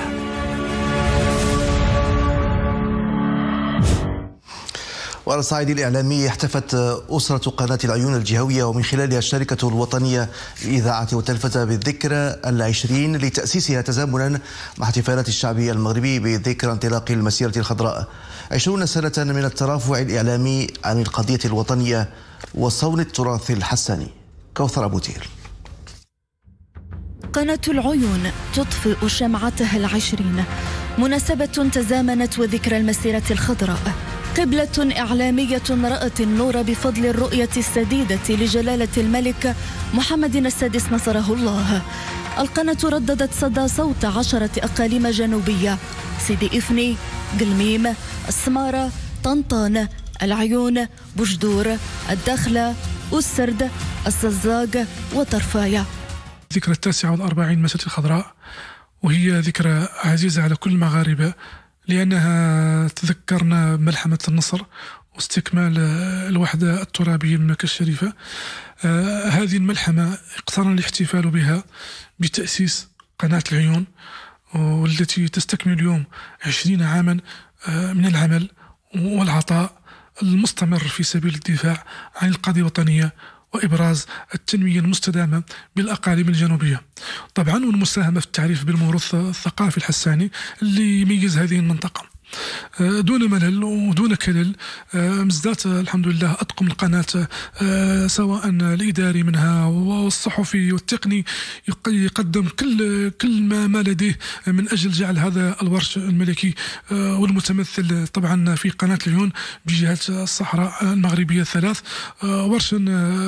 وعلى الصعيد الإعلامي احتفت أسرة قناة العيون الجهوية ومن خلالها الشركة الوطنية للإذاعة والتلفزة بالذكرى العشرين لتأسيسها تزامنا مع احتفالات الشعب المغربي بذكرى انطلاق المسيرة الخضراء. عشرون سنة من الترافع الإعلامي عن القضية الوطنية وصون التراث الحساني. كوثر أبو تير. قناة العيون تطفئ شمعتها العشرين، مناسبة تزامنت وذكرى المسيرة الخضراء، قبلة إعلامية رأت النور بفضل الرؤية السديدة لجلالة الملك محمد السادس نصره الله. القناة رددت صدى صوت عشرة أقاليم جنوبية: سيدي إفني، قلميم، السمارة، طنطان، العيون، بجدور، الداخلة، والسرد، السزاق وطرفاية. ذكرى التاسعة والأربعين مسيرة الخضراء، وهي ذكرى عزيزة على كل المغاربة لأنها تذكرنا ملحمة النصر واستكمال الوحدة الترابية للمملكة الشريفة. آه هذه الملحمة اقترن الاحتفال بها بتأسيس قناة العيون، والتي تستكمل اليوم عشرين عاما آه من العمل والعطاء المستمر في سبيل الدفاع عن القضية الوطنية وإبراز التنمية المستدامة بالأقاليم الجنوبية، طبعا والمساهمة في التعريف بالموروث الثقافي الحساني اللي يميز هذه المنطقة دون ملل ودون كلل. مزدات الحمد لله أطقم القناة سواء الإداري منها والصحفي والتقني يقدم كل كل ما, ما لديه من أجل جعل هذا الورش الملكي والمتمثل طبعا في قناة العيون بجهة الصحراء المغربية الثلاث ورشا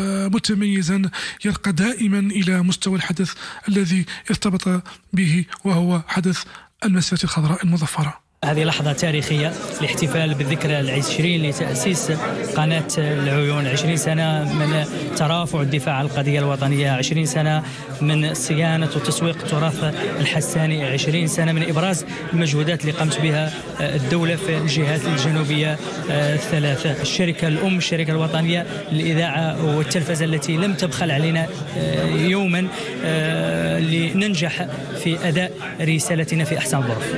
متميزا يرقى دائما إلى مستوى الحدث الذي ارتبط به وهو حدث المسيرة الخضراء المظفرة. هذه لحظة تاريخية الاحتفال بالذكرى العشرين لتأسيس قناة العيون، عشرين سنة من ترافع الدفاع عن القضية الوطنية، عشرين سنة من صيانة وتسويق التراث الحساني، عشرين سنة من إبراز المجهودات اللي قامت بها الدولة في الجهات الجنوبية الثلاثة. الشركة الأم، الشركة الوطنية للإذاعة والتلفزة التي لم تبخل علينا يوما لننجح في أداء رسالتنا في أحسن الظروف.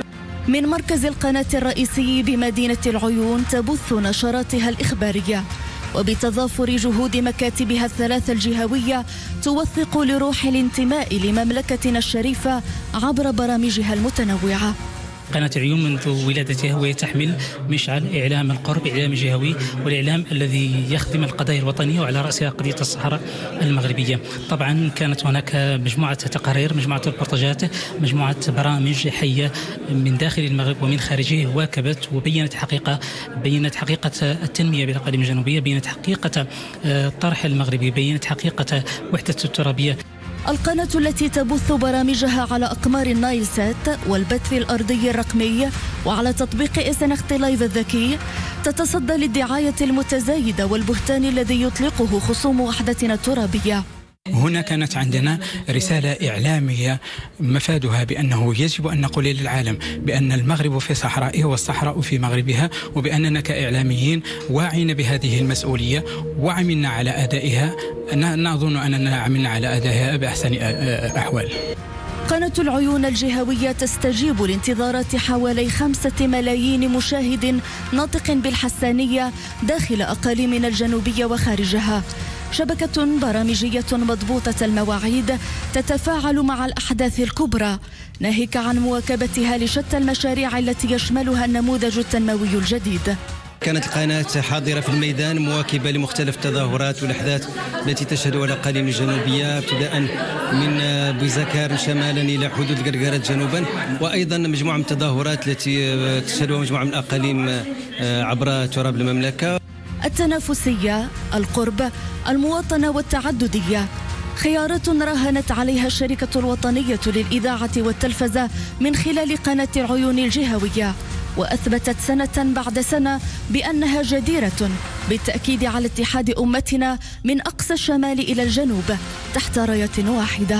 من مركز القناة الرئيسي بمدينة العيون تبث نشراتها الإخبارية، وبتضافر جهود مكاتبها الثلاثة الجهوية توثق لروح الانتماء لمملكتنا الشريفة عبر برامجها المتنوعة. قناة العيون منذ ولادتها وهي تحمل مشعل إعلام القرب، إعلام جهوي، والإعلام الذي يخدم القضايا الوطنية وعلى رأسها قضية الصحراء المغربية. طبعا كانت هناك مجموعة تقارير، مجموعة ريبورتاجات، مجموعة برامج حية من داخل المغرب ومن خارجه، واكبت وبينت حقيقة بينت حقيقة التنمية بالأقاليم الجنوبية، بينت حقيقة الطرح المغربي، بينت حقيقة وحدة الترابية. القناة التي تبث برامجها على أقمار النايل سات والبث الأرضي الرقمي وعلى تطبيق إس إن إكس تي لايف الذكي تتصدى للدعاية المتزايدة والبهتان الذي يطلقه خصوم وحدتنا الترابية. هنا كانت عندنا رسالة إعلامية مفادها بأنه يجب أن نقول للعالم بأن المغرب في صحرائه والصحراء في مغربها، وبأننا كإعلاميين واعين بهذه المسؤولية وعملنا على أدائها. نظن أننا عملنا على أدائها بأحسن أحوال. قناة العيون الجهوية تستجيب لانتظارات حوالي خمسة ملايين مشاهد ناطق بالحسانية داخل أقاليمنا الجنوبية وخارجها. شبكة برامجية مضبوطة المواعيد تتفاعل مع الأحداث الكبرى، ناهيك عن مواكبتها لشتى المشاريع التي يشملها النموذج التنموي الجديد. كانت القناة حاضرة في الميدان مواكبة لمختلف التظاهرات والأحداث التي تشهدها الأقاليم الجنوبية، ابتداء من بوزكار شمالا إلى حدود القرقارة جنوبا، وأيضا مجموعة من التظاهرات التي تشهدها مجموعة من الأقاليم عبر تراب المملكة. التنافسية، القرب، المواطنة والتعددية خيارات راهنت عليها الشركة الوطنية للإذاعة والتلفزة من خلال قناة العيون الجهوية، وأثبتت سنة بعد سنة بأنها جديرة بالتأكيد على اتحاد أمتنا من أقصى الشمال إلى الجنوب تحت راية واحدة.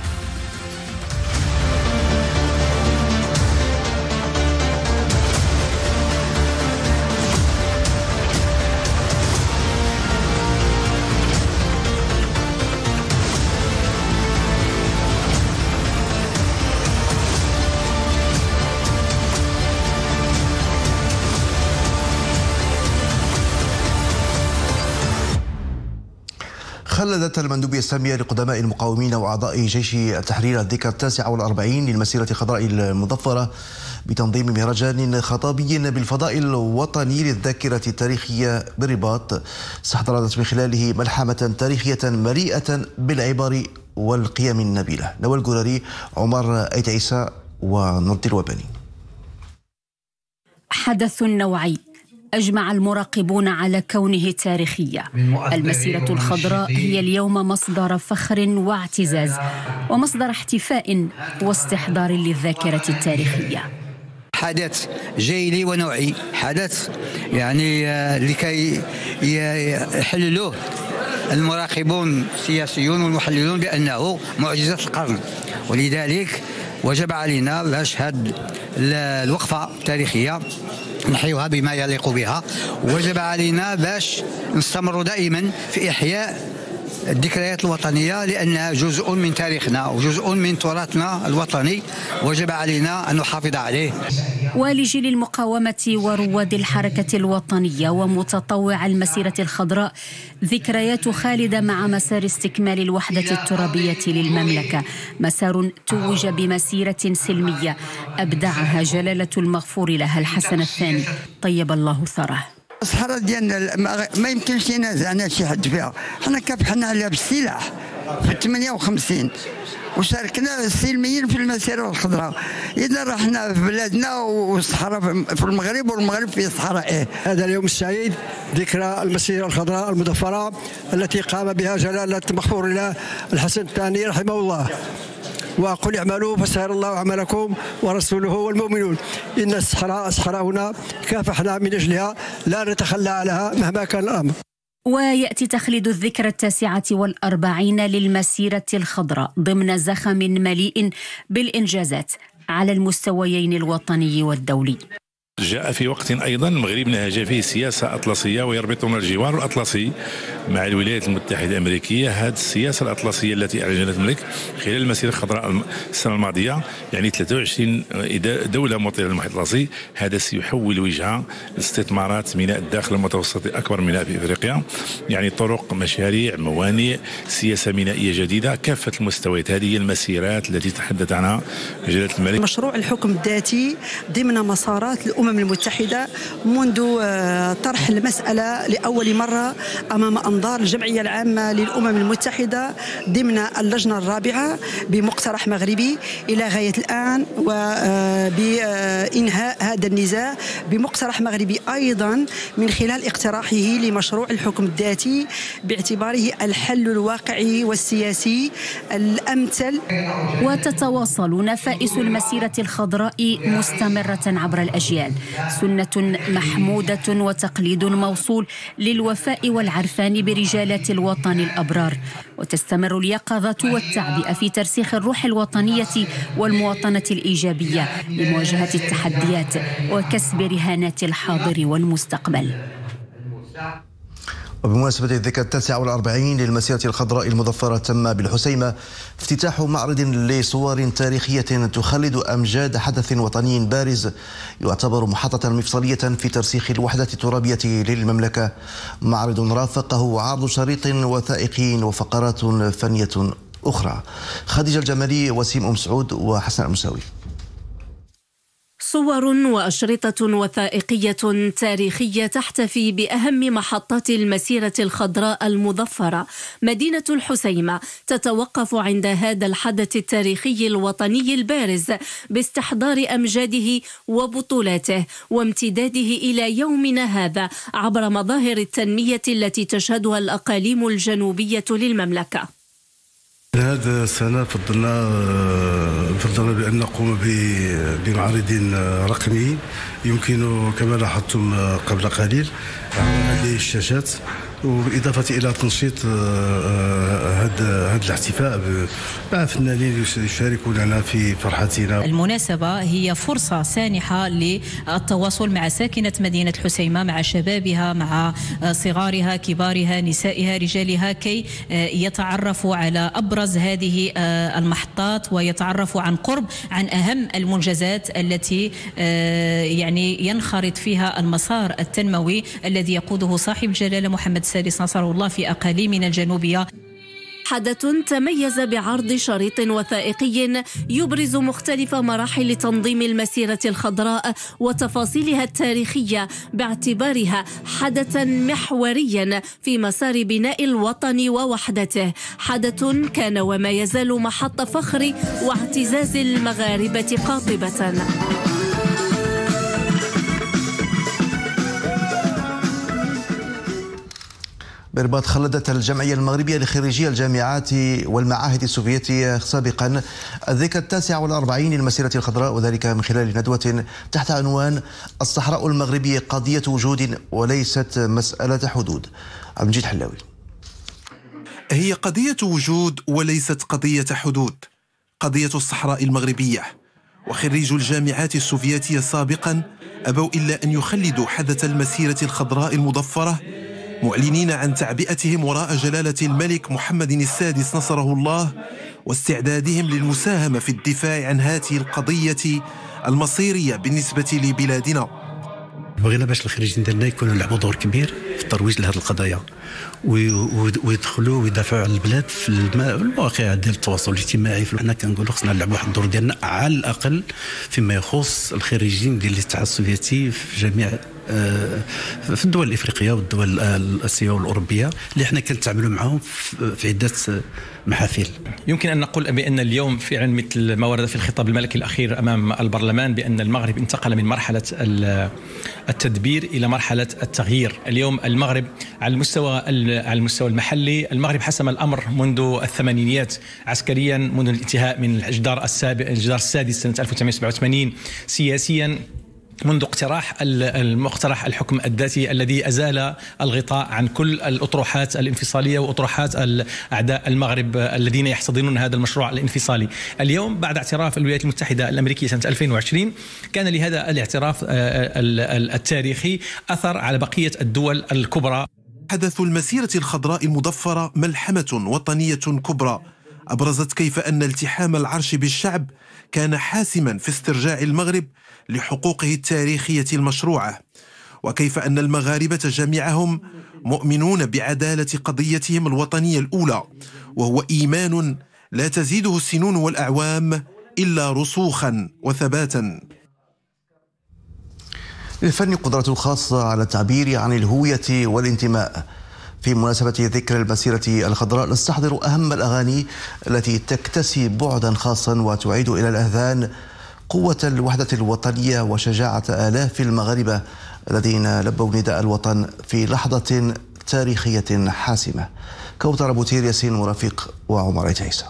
خلدت المندوبية السامية لقدماء المقاومين وأعضاء جيش التحرير الذكرى التاسعة والأربعين للمسيرة الخضراء المظفرة بتنظيم مهرجان خطابي بالفضاء الوطني للذاكرة التاريخية بالرباط، استحضرت من خلاله ملحمة تاريخية مليئة بالعبر والقيم النبيلة. نوال قراري، عمر أيت عيسى ونور الوباني. حدث نوعي أجمع المراقبون على كونه تاريخية. المسيرة الخضراء هي اليوم مصدر فخر واعتزاز ومصدر احتفاء واستحضار للذاكرة التاريخية. حدث جيلي ونوعي، حدث يعني لكي يحللوه المراقبون السياسيون والمحللون بأنه معجزة القرن، ولذلك وجب علينا باش هذه الوقفة التاريخية نحيوها بما يليق بها، وجب علينا باش نستمروا دائما في إحياء الذكريات الوطنية لأنها جزء من تاريخنا وجزء من تراثنا الوطني، وجب علينا أن نحافظ عليه. ولجيل المقاومة ورواد الحركة الوطنية ومتطوع المسيرة الخضراء ذكريات خالدة مع مسار استكمال الوحدة الترابية للمملكة، مسار توج بمسيرة سلمية أبدعها جلالة المغفور لها الحسن الثاني طيب الله ثراه. الصحراء ديالنا ما يمكنش ينازعنا شي حد فيها، حنا كافحنا عليها بالسلاح في ثمانية وخمسين وشاركنا سلميين في المسيرة الخضراء. إذا رحنا في بلادنا والصحراء في المغرب والمغرب في صحرائه. هذا اليوم السعيد ذكرى المسيرة الخضراء المظفرة التي قام بها جلالة المغفور له الحسن الثاني رحمه الله، وقل اعملوا فسيرى الله عملكم ورسوله والمؤمنون. إن الصحراء صحراؤنا كافحنا من أجلها لا نتخلى عنها مهما كان الأمر. ويأتي تخليد الذكرى التاسعة والأربعين للمسيرة الخضراء ضمن زخم مليء بالإنجازات على المستويين الوطني والدولي. جاء في وقت أيضا المغرب نهج فيه سياسة أطلسية ويربطنا الجوار الأطلسي مع الولايات المتحدة الأمريكية. هذه السياسة الأطلسية التي أعلنت الملك خلال المسيرة الخضراء السنة الماضية، يعني ثلاثة وعشرين دولة مطلة للمحيط الأطلسي، هذا سيحول وجهة استثمارات ميناء الداخل المتوسطي أكبر ميناء في أفريقيا، يعني طرق، مشاريع، موانئ، سياسة مينائية جديدة، كافة المستويات. هذه هي المسيرات التي تحدث عنها جلالة الملك. مشروع الحكم الذاتي ضمن مسارات الأمم المتحدة منذ طرح المسألة لأول مرة أمام أنظار الجمعية العامة للأمم المتحدة ضمن اللجنة الرابعة بمقترح مغربي إلى غاية الآن، وبإنهاء هذا النزاع بمقترح مغربي أيضا من خلال اقتراحه لمشروع الحكم الذاتي باعتباره الحل الواقعي والسياسي الأمثل. وتتواصل نفائس المسيرة الخضراء مستمرة عبر الأجيال، سنة محمودة وتقليد موصول للوفاء والعرفان برجالات الوطن الأبرار، وتستمر اليقظة والتعبئة في ترسيخ الروح الوطنية والمواطنة الإيجابية لمواجهة التحديات وكسب رهانات الحاضر والمستقبل. وبمناسبة الذكرى التاسعة والأربعين للمسيرة الخضراء المظفرة تم بالحسيمة افتتاح معرض لصور تاريخية تخلد أمجاد حدث وطني بارز يعتبر محطة مفصلية في ترسيخ الوحدة الترابية للمملكة. معرض رافقه عرض شريط وثائقي وفقرات فنية أخرى. خديجة الجمالي، وسيم أم سعود، وحسن المساوي. صور وأشرطة وثائقية تاريخية تحتفي بأهم محطات المسيرة الخضراء المظفرة. مدينة الحسيمة تتوقف عند هذا الحدث التاريخي الوطني البارز باستحضار أمجاده وبطولاته وامتداده إلى يومنا هذا عبر مظاهر التنمية التي تشهدها الأقاليم الجنوبية للمملكة. هذا السنة فضلنا فضلنا بأن نقوم بمعرض رقمي يمكن كما لاحظتم قبل قليل على الشاشات، وبالإضافة إلى تنشيط هذا هذا الاحتفاء مع فنانين يشاركوننا في فرحتنا. المناسبة هي فرصة سانحة للتواصل مع ساكنة مدينة الحسيمة، مع شبابها، مع صغارها، كبارها، نسائها، رجالها، كي يتعرفوا على أبرز هذه المحطات ويتعرفوا عن قرب عن أهم المنجزات التي يعني ينخرط فيها المسار التنموي الذي يقوده صاحب الجلالة محمد السادس نصره الله في أقاليمنا الجنوبية. حدث تميز بعرض شريط وثائقي يبرز مختلف مراحل تنظيم المسيرة الخضراء وتفاصيلها التاريخية باعتبارها حدثا محوريا في مسار بناء الوطن ووحدته، حدث كان وما يزال محط فخر واعتزاز المغاربة قاطبة. برباط خلدت الجمعية المغربية لخريجي الجامعات والمعاهد السوفيتية سابقا الذكرى التاسعة والأربعين للمسيرة الخضراء، وذلك من خلال ندوة تحت عنوان الصحراء المغربية قضية وجود وليست مسألة حدود. عبد المجيد حلاوي. هي قضية وجود وليست قضية حدود، قضية الصحراء المغربية. وخريج الجامعات السوفيتية سابقا أبوا إلا أن يخلدوا حدث المسيرة الخضراء المظفرة، معلنين عن تعبئتهم وراء جلالة الملك محمد السادس نصره الله واستعدادهم للمساهمة في الدفاع عن هذه القضية المصيرية بالنسبة لبلادنا. بغينا باش الخريجين ديالنا يكونوا لعبوا دور كبير في الترويج لهذه القضايا ويدخلوا ويدافعوا على البلاد في المواقع ديال التواصل الاجتماعي. حنا كنقولوا خصنا نلعبوا واحد الدور ديالنا على الاقل فيما يخص الخريجين ديال الاتحاد السوفيتي في جميع في الدول الافريقيه والدول الاسيويه والاوروبيه اللي حنا كنتعاملوا معهم في عده محافل. يمكن ان نقول بان اليوم فعلا مثل ما ورد في الخطاب الملكي الاخير امام البرلمان بان المغرب انتقل من مرحله التدبير الى مرحله التغيير. اليوم المغرب على المستوى على المستوى المحلي، المغرب حسم الامر منذ الثمانينيات عسكريا، منذ الانتهاء من الجدار السابق الجدار السادس سنه ألف وتسعمائة وسبعة وثمانين، سياسيا منذ اقتراح المقترح الحكم الذاتي الذي أزال الغطاء عن كل الأطروحات الانفصالية وأطروحات أعداء المغرب الذين يحتضنون هذا المشروع الانفصالي. اليوم بعد اعتراف الولايات المتحدة الأمريكية سنة ألفين وعشرين كان لهذا الاعتراف التاريخي أثر على بقية الدول الكبرى. حدث المسيرة الخضراء المضفرة ملحمة وطنية كبرى أبرزت كيف أن التحام العرش بالشعب كان حاسما في استرجاع المغرب لحقوقه التاريخية المشروعة، وكيف أن المغاربة جميعهم مؤمنون بعدالة قضيتهم الوطنية الأولى، وهو إيمان لا تزيده السنون والأعوام إلا رسوخا وثباتا. للفن قدرة خاصة على التعبير عن الهوية والانتماء. في مناسبة ذكرى المسيرة الخضراء نستحضر أهم الأغاني التي تكتسي بعدا خاصا وتعيد إلى الأذهان قوة الوحدة الوطنية وشجاعة آلاف المغاربة الذين لبوا نداء الوطن في لحظة تاريخية حاسمة. كوثر بوتير، ياسين مرافق، وعمر عيسى.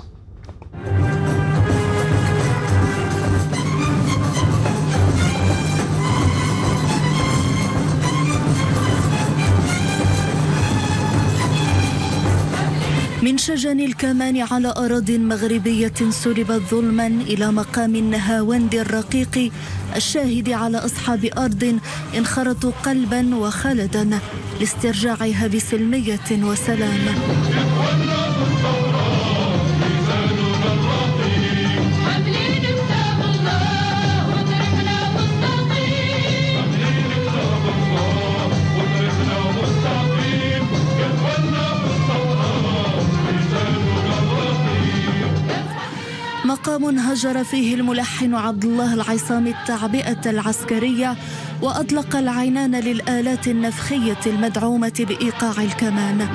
من شجن الكمان على أراضٍ مغربية سربت ظلما إلى مقام النهاوند الرقيق الشاهد على أصحاب أرض انخرطوا قلبا وخلدا لاسترجاعها بسلمية وسلام. مقام هجر فيه الملحن عبد الله العصامي التعبئة العسكرية وأطلق العنان للآلات النفخية المدعومة بإيقاع الكمان.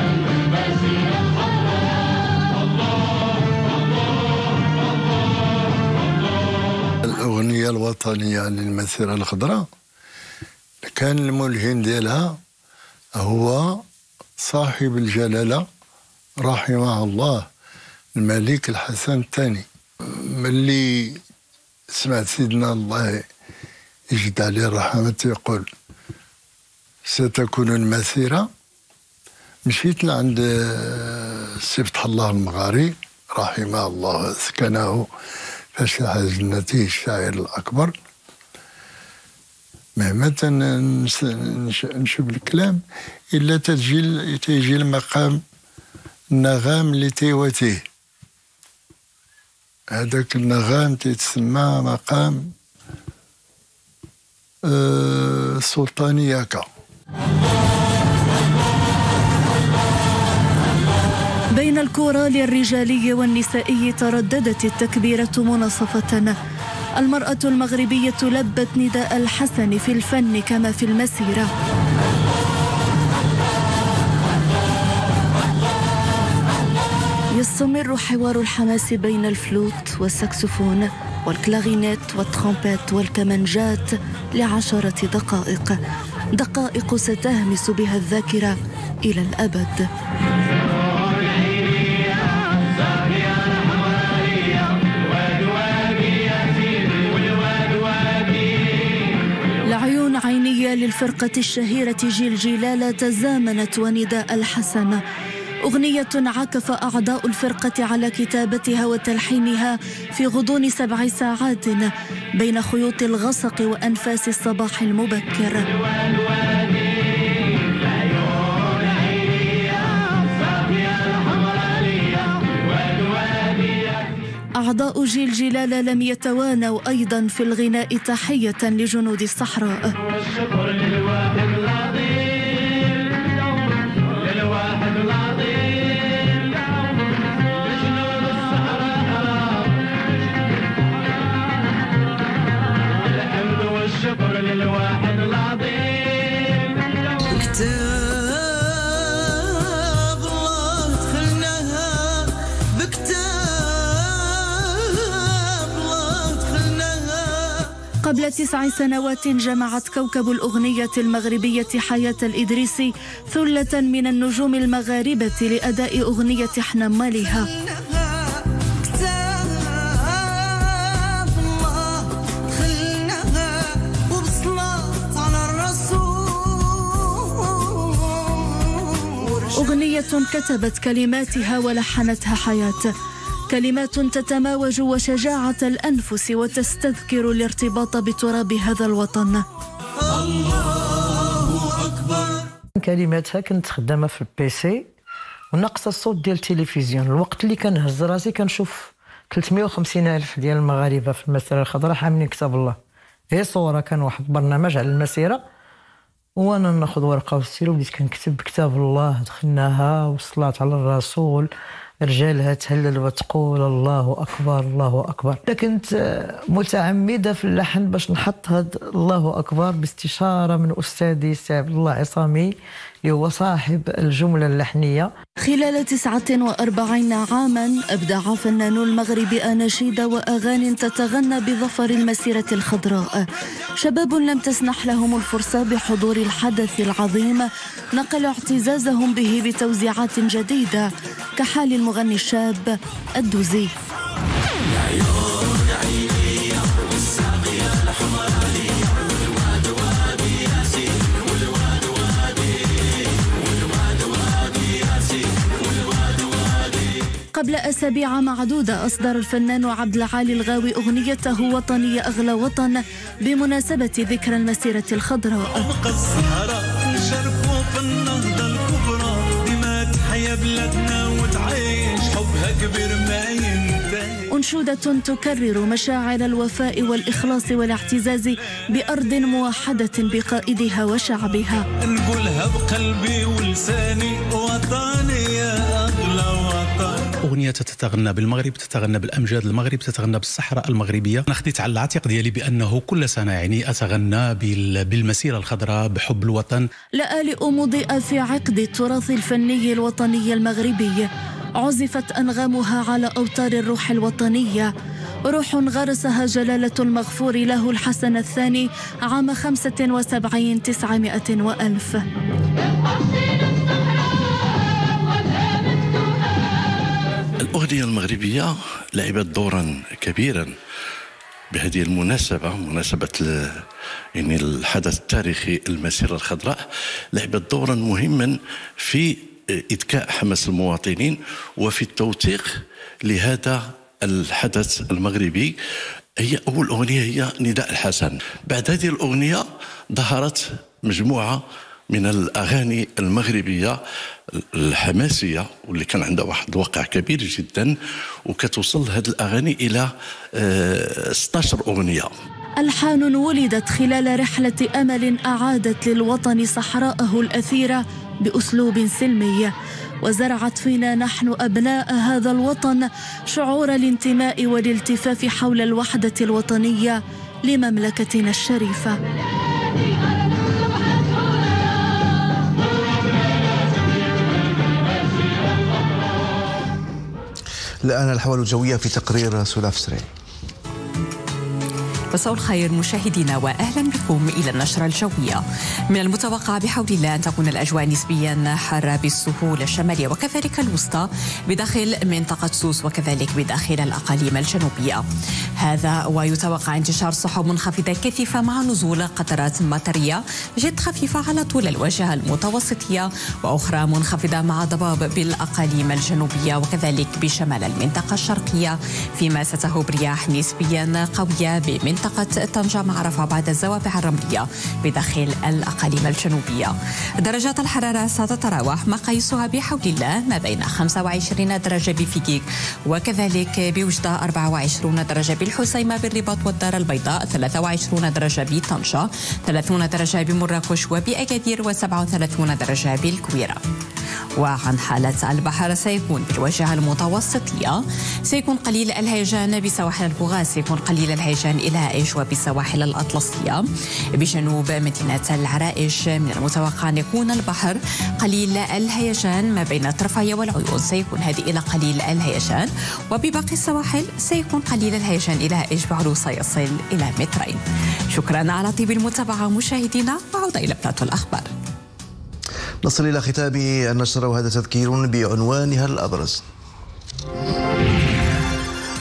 الأغنية الوطنية للمسيرة الخضراء كان الملحن ديالها هو صاحب الجلالة رحمه الله الملك الحسن الثاني. ملي سمعت سيدنا الله يجد عليه الرحمة يقول ستكون المسيرة، مشيت لعند السي فتح الله المغاري رحمه الله سكنه فسح جنته الشاعر الأكبر. مهما نشوف الكلام إلا تجي تيجي المقام النغام اللي تيواتيه، هذاك النغام تيتسمى مقام أه سلطانياكا. بين الكورال الرجالي والنسائي ترددت التكبيرة مناصفة. المرأة المغربية لبت نداء الحسن في الفن كما في المسيرة. يستمر حوار الحماس بين الفلوت والساكسفون والكلاغينيت والترومبيت والكمانجات لعشرة دقائق، دقائق ستهمس بها الذاكرة إلى الأبد. لعيون عينية للفرقة الشهيرة جيل جلالة تزامنت ونداء الحسن، أغنية عكف أعضاء الفرقة على كتابتها وتلحينها في غضون سبع ساعات بين خيوط الغسق وأنفاس الصباح المبكر. أعضاء جيل جلالة لم يتوانوا أيضا في الغناء تحية لجنود الصحراء. قبل تسع سنوات جمعت كوكب الأغنية المغربية حياة الإدريسي ثلة من النجوم المغاربة لأداء أغنية حنمالها. أغنية كتبت كلماتها ولحنتها حياة، كلمات تتماوج وشجاعة الأنفس وتستذكر الارتباط بتراب هذا الوطن. الله أكبر. كلماتها كنت خدامة في البيسي ونقص الصوت ديال التلفزيون، الوقت اللي كنهز راسي كنشوف ثلاثمائة وخمسين ألف ديال المغاربة في المسيرة الخضراء حاملين كتاب الله. هي صورة، كان واحد برنامج على المسيرة وانا ناخذ ورقة وستيلو وبديت كنكتب كتاب الله. دخلناها والصلاة على الرسول، رجالها تهلل وتقول الله أكبر الله أكبر. كنت متعمدة في اللحن باش نحط هاد الله أكبر باستشارة من أستاذي سي عبد الله عصامي اللي هو صاحب الجملة اللحنية. خلال تسعة وأربعين عاما أبدع فنان المغرب أناشيد وأغاني تتغنى بظفر المسيرة الخضراء. شباب لم تسنح لهم الفرصة بحضور الحدث العظيم نقلوا اعتزازهم به بتوزيعات جديدة كحال المغني الشاب الدوزي. قبل أسابيع معدودة أصدر الفنان عبد العالي الغاوي أغنيته وطني أغلى وطن بمناسبة ذكرى المسيرة الخضراء. أنشودة تكرر مشاعر الوفاء والإخلاص والاعتزاز بأرض موحدة بقائدها وشعبها. نقولها بقلبي ولساني وطني يا أغلى وطن. أغنية تتغنى بالمغرب، تتغنى بالأمجاد المغرب، تتغنى بالصحراء المغربية. أنا خديت على العاتق ديالي بأنه كل سنة يعني أتغنى بالمسيرة الخضراء بحب الوطن. لآلئ مضيئة في عقد التراث الفني الوطني المغربي، عزفت أنغامها على أوتار الروح الوطنية، روح غرسها جلالة المغفور له الحسن الثاني عام خمسة وسبعين تسعمائة وألف. الأغنية المغربية لعبت دورا كبيرا بهذه المناسبة، مناسبة يعني الحدث التاريخي المسيرة الخضراء، لعبت دورا مهما في إذكاء حماس المواطنين وفي التوثيق لهذا الحدث المغربي. هي أول أغنية هي نداء الحسن. بعد هذه الأغنية ظهرت مجموعة من الأغاني المغربية الحماسية واللي كان عندها واحد الوقع كبير جدا، وكتوصل هذه الأغاني إلى ستة عشر أغنية. ألحان ولدت خلال رحلة أمل أعادت للوطن صحراءه الأثيرة بأسلوب سلمي، وزرعت فينا نحن أبناء هذا الوطن شعور الانتماء والالتفاف حول الوحدة الوطنية لمملكتنا الشريفة. الآن الأحوال الجوية في تقرير سلاف سري. مساء الخير مشاهدينا واهلا بكم الى النشره الجويه. من المتوقع بحول الله ان تكون الاجواء نسبيا حاره بالسهول الشماليه وكذلك الوسطى بداخل منطقه سوس وكذلك بداخل الاقاليم الجنوبيه. هذا ويتوقع انتشار سحب منخفضه كثيفه مع نزول قطرات مطريه جد خفيفه على طول الواجهه المتوسطيه واخرى منخفضه مع ضباب بالاقاليم الجنوبيه وكذلك بشمال المنطقه الشرقيه، فيما ستهب رياح نسبيا قويه بمنطقه منطقة طنجة مع رفع بعض الزوابع الرملية بداخل الأقاليم الجنوبية. درجات الحرارة ستتراوح مقاييسها بحول الله ما بين خمسة وعشرين درجة بفيكيك وكذلك بوجدة أربعة وعشرين درجة بالحسيمة بالرباط والدار البيضاء، ثلاثة وعشرين درجة بطنجة، ثلاثين درجة بمراكش وبأكادير وسبعة وثلاثين درجة بالكويرة. وعن حالة البحر سيكون بالواجهة المتوسطية سيكون قليل الهيجان بسواحل البوغاز، سيكون قليل الهيجان إلى عائش وبالسواحل الأطلسية. بجنوب مدينة العرائش من المتوقع أن يكون البحر قليل الهيجان ما بين الطرفية والعيون، سيكون هذه إلى قليل الهيجان، وبباقي السواحل سيكون قليل الهيجان إلى عائش بعروسة يصل إلى مترين. شكرا على طيب المتابعة مشاهدينا، وعودة إلى بلاتو الأخبار. نصل إلى ختام النشرة وهذا تذكير بعنوانها الأبرز.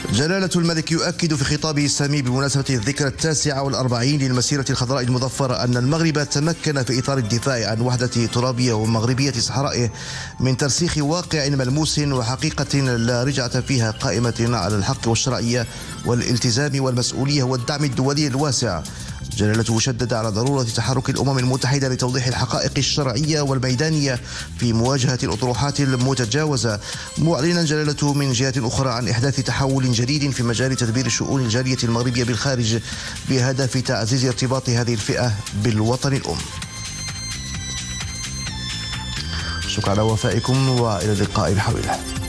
جلالة الملك يؤكد في خطابه السامي بمناسبة الذكرى التاسعة والأربعين للمسيرة الخضراء المظفرة أن المغرب تمكن في إطار الدفاع عن وحدة ترابية ومغربية صحرائه من ترسيخ واقع ملموس وحقيقة لا رجعة فيها قائمة على الحق والشرعية والالتزام والمسؤولية والدعم الدولي الواسع. جلالته شدد على ضرورة تحرك الأمم المتحدة لتوضيح الحقائق الشرعية والميدانية في مواجهة الأطروحات المتجاوزة، معلنا جلالته من جهة أخرى عن إحداث تحول جديد في مجال تدبير الشؤون الجارية المغربية بالخارج بهدف تعزيز ارتباط هذه الفئة بالوطن الأم. شكرا على وفائكم وإلى اللقاء بحول الله.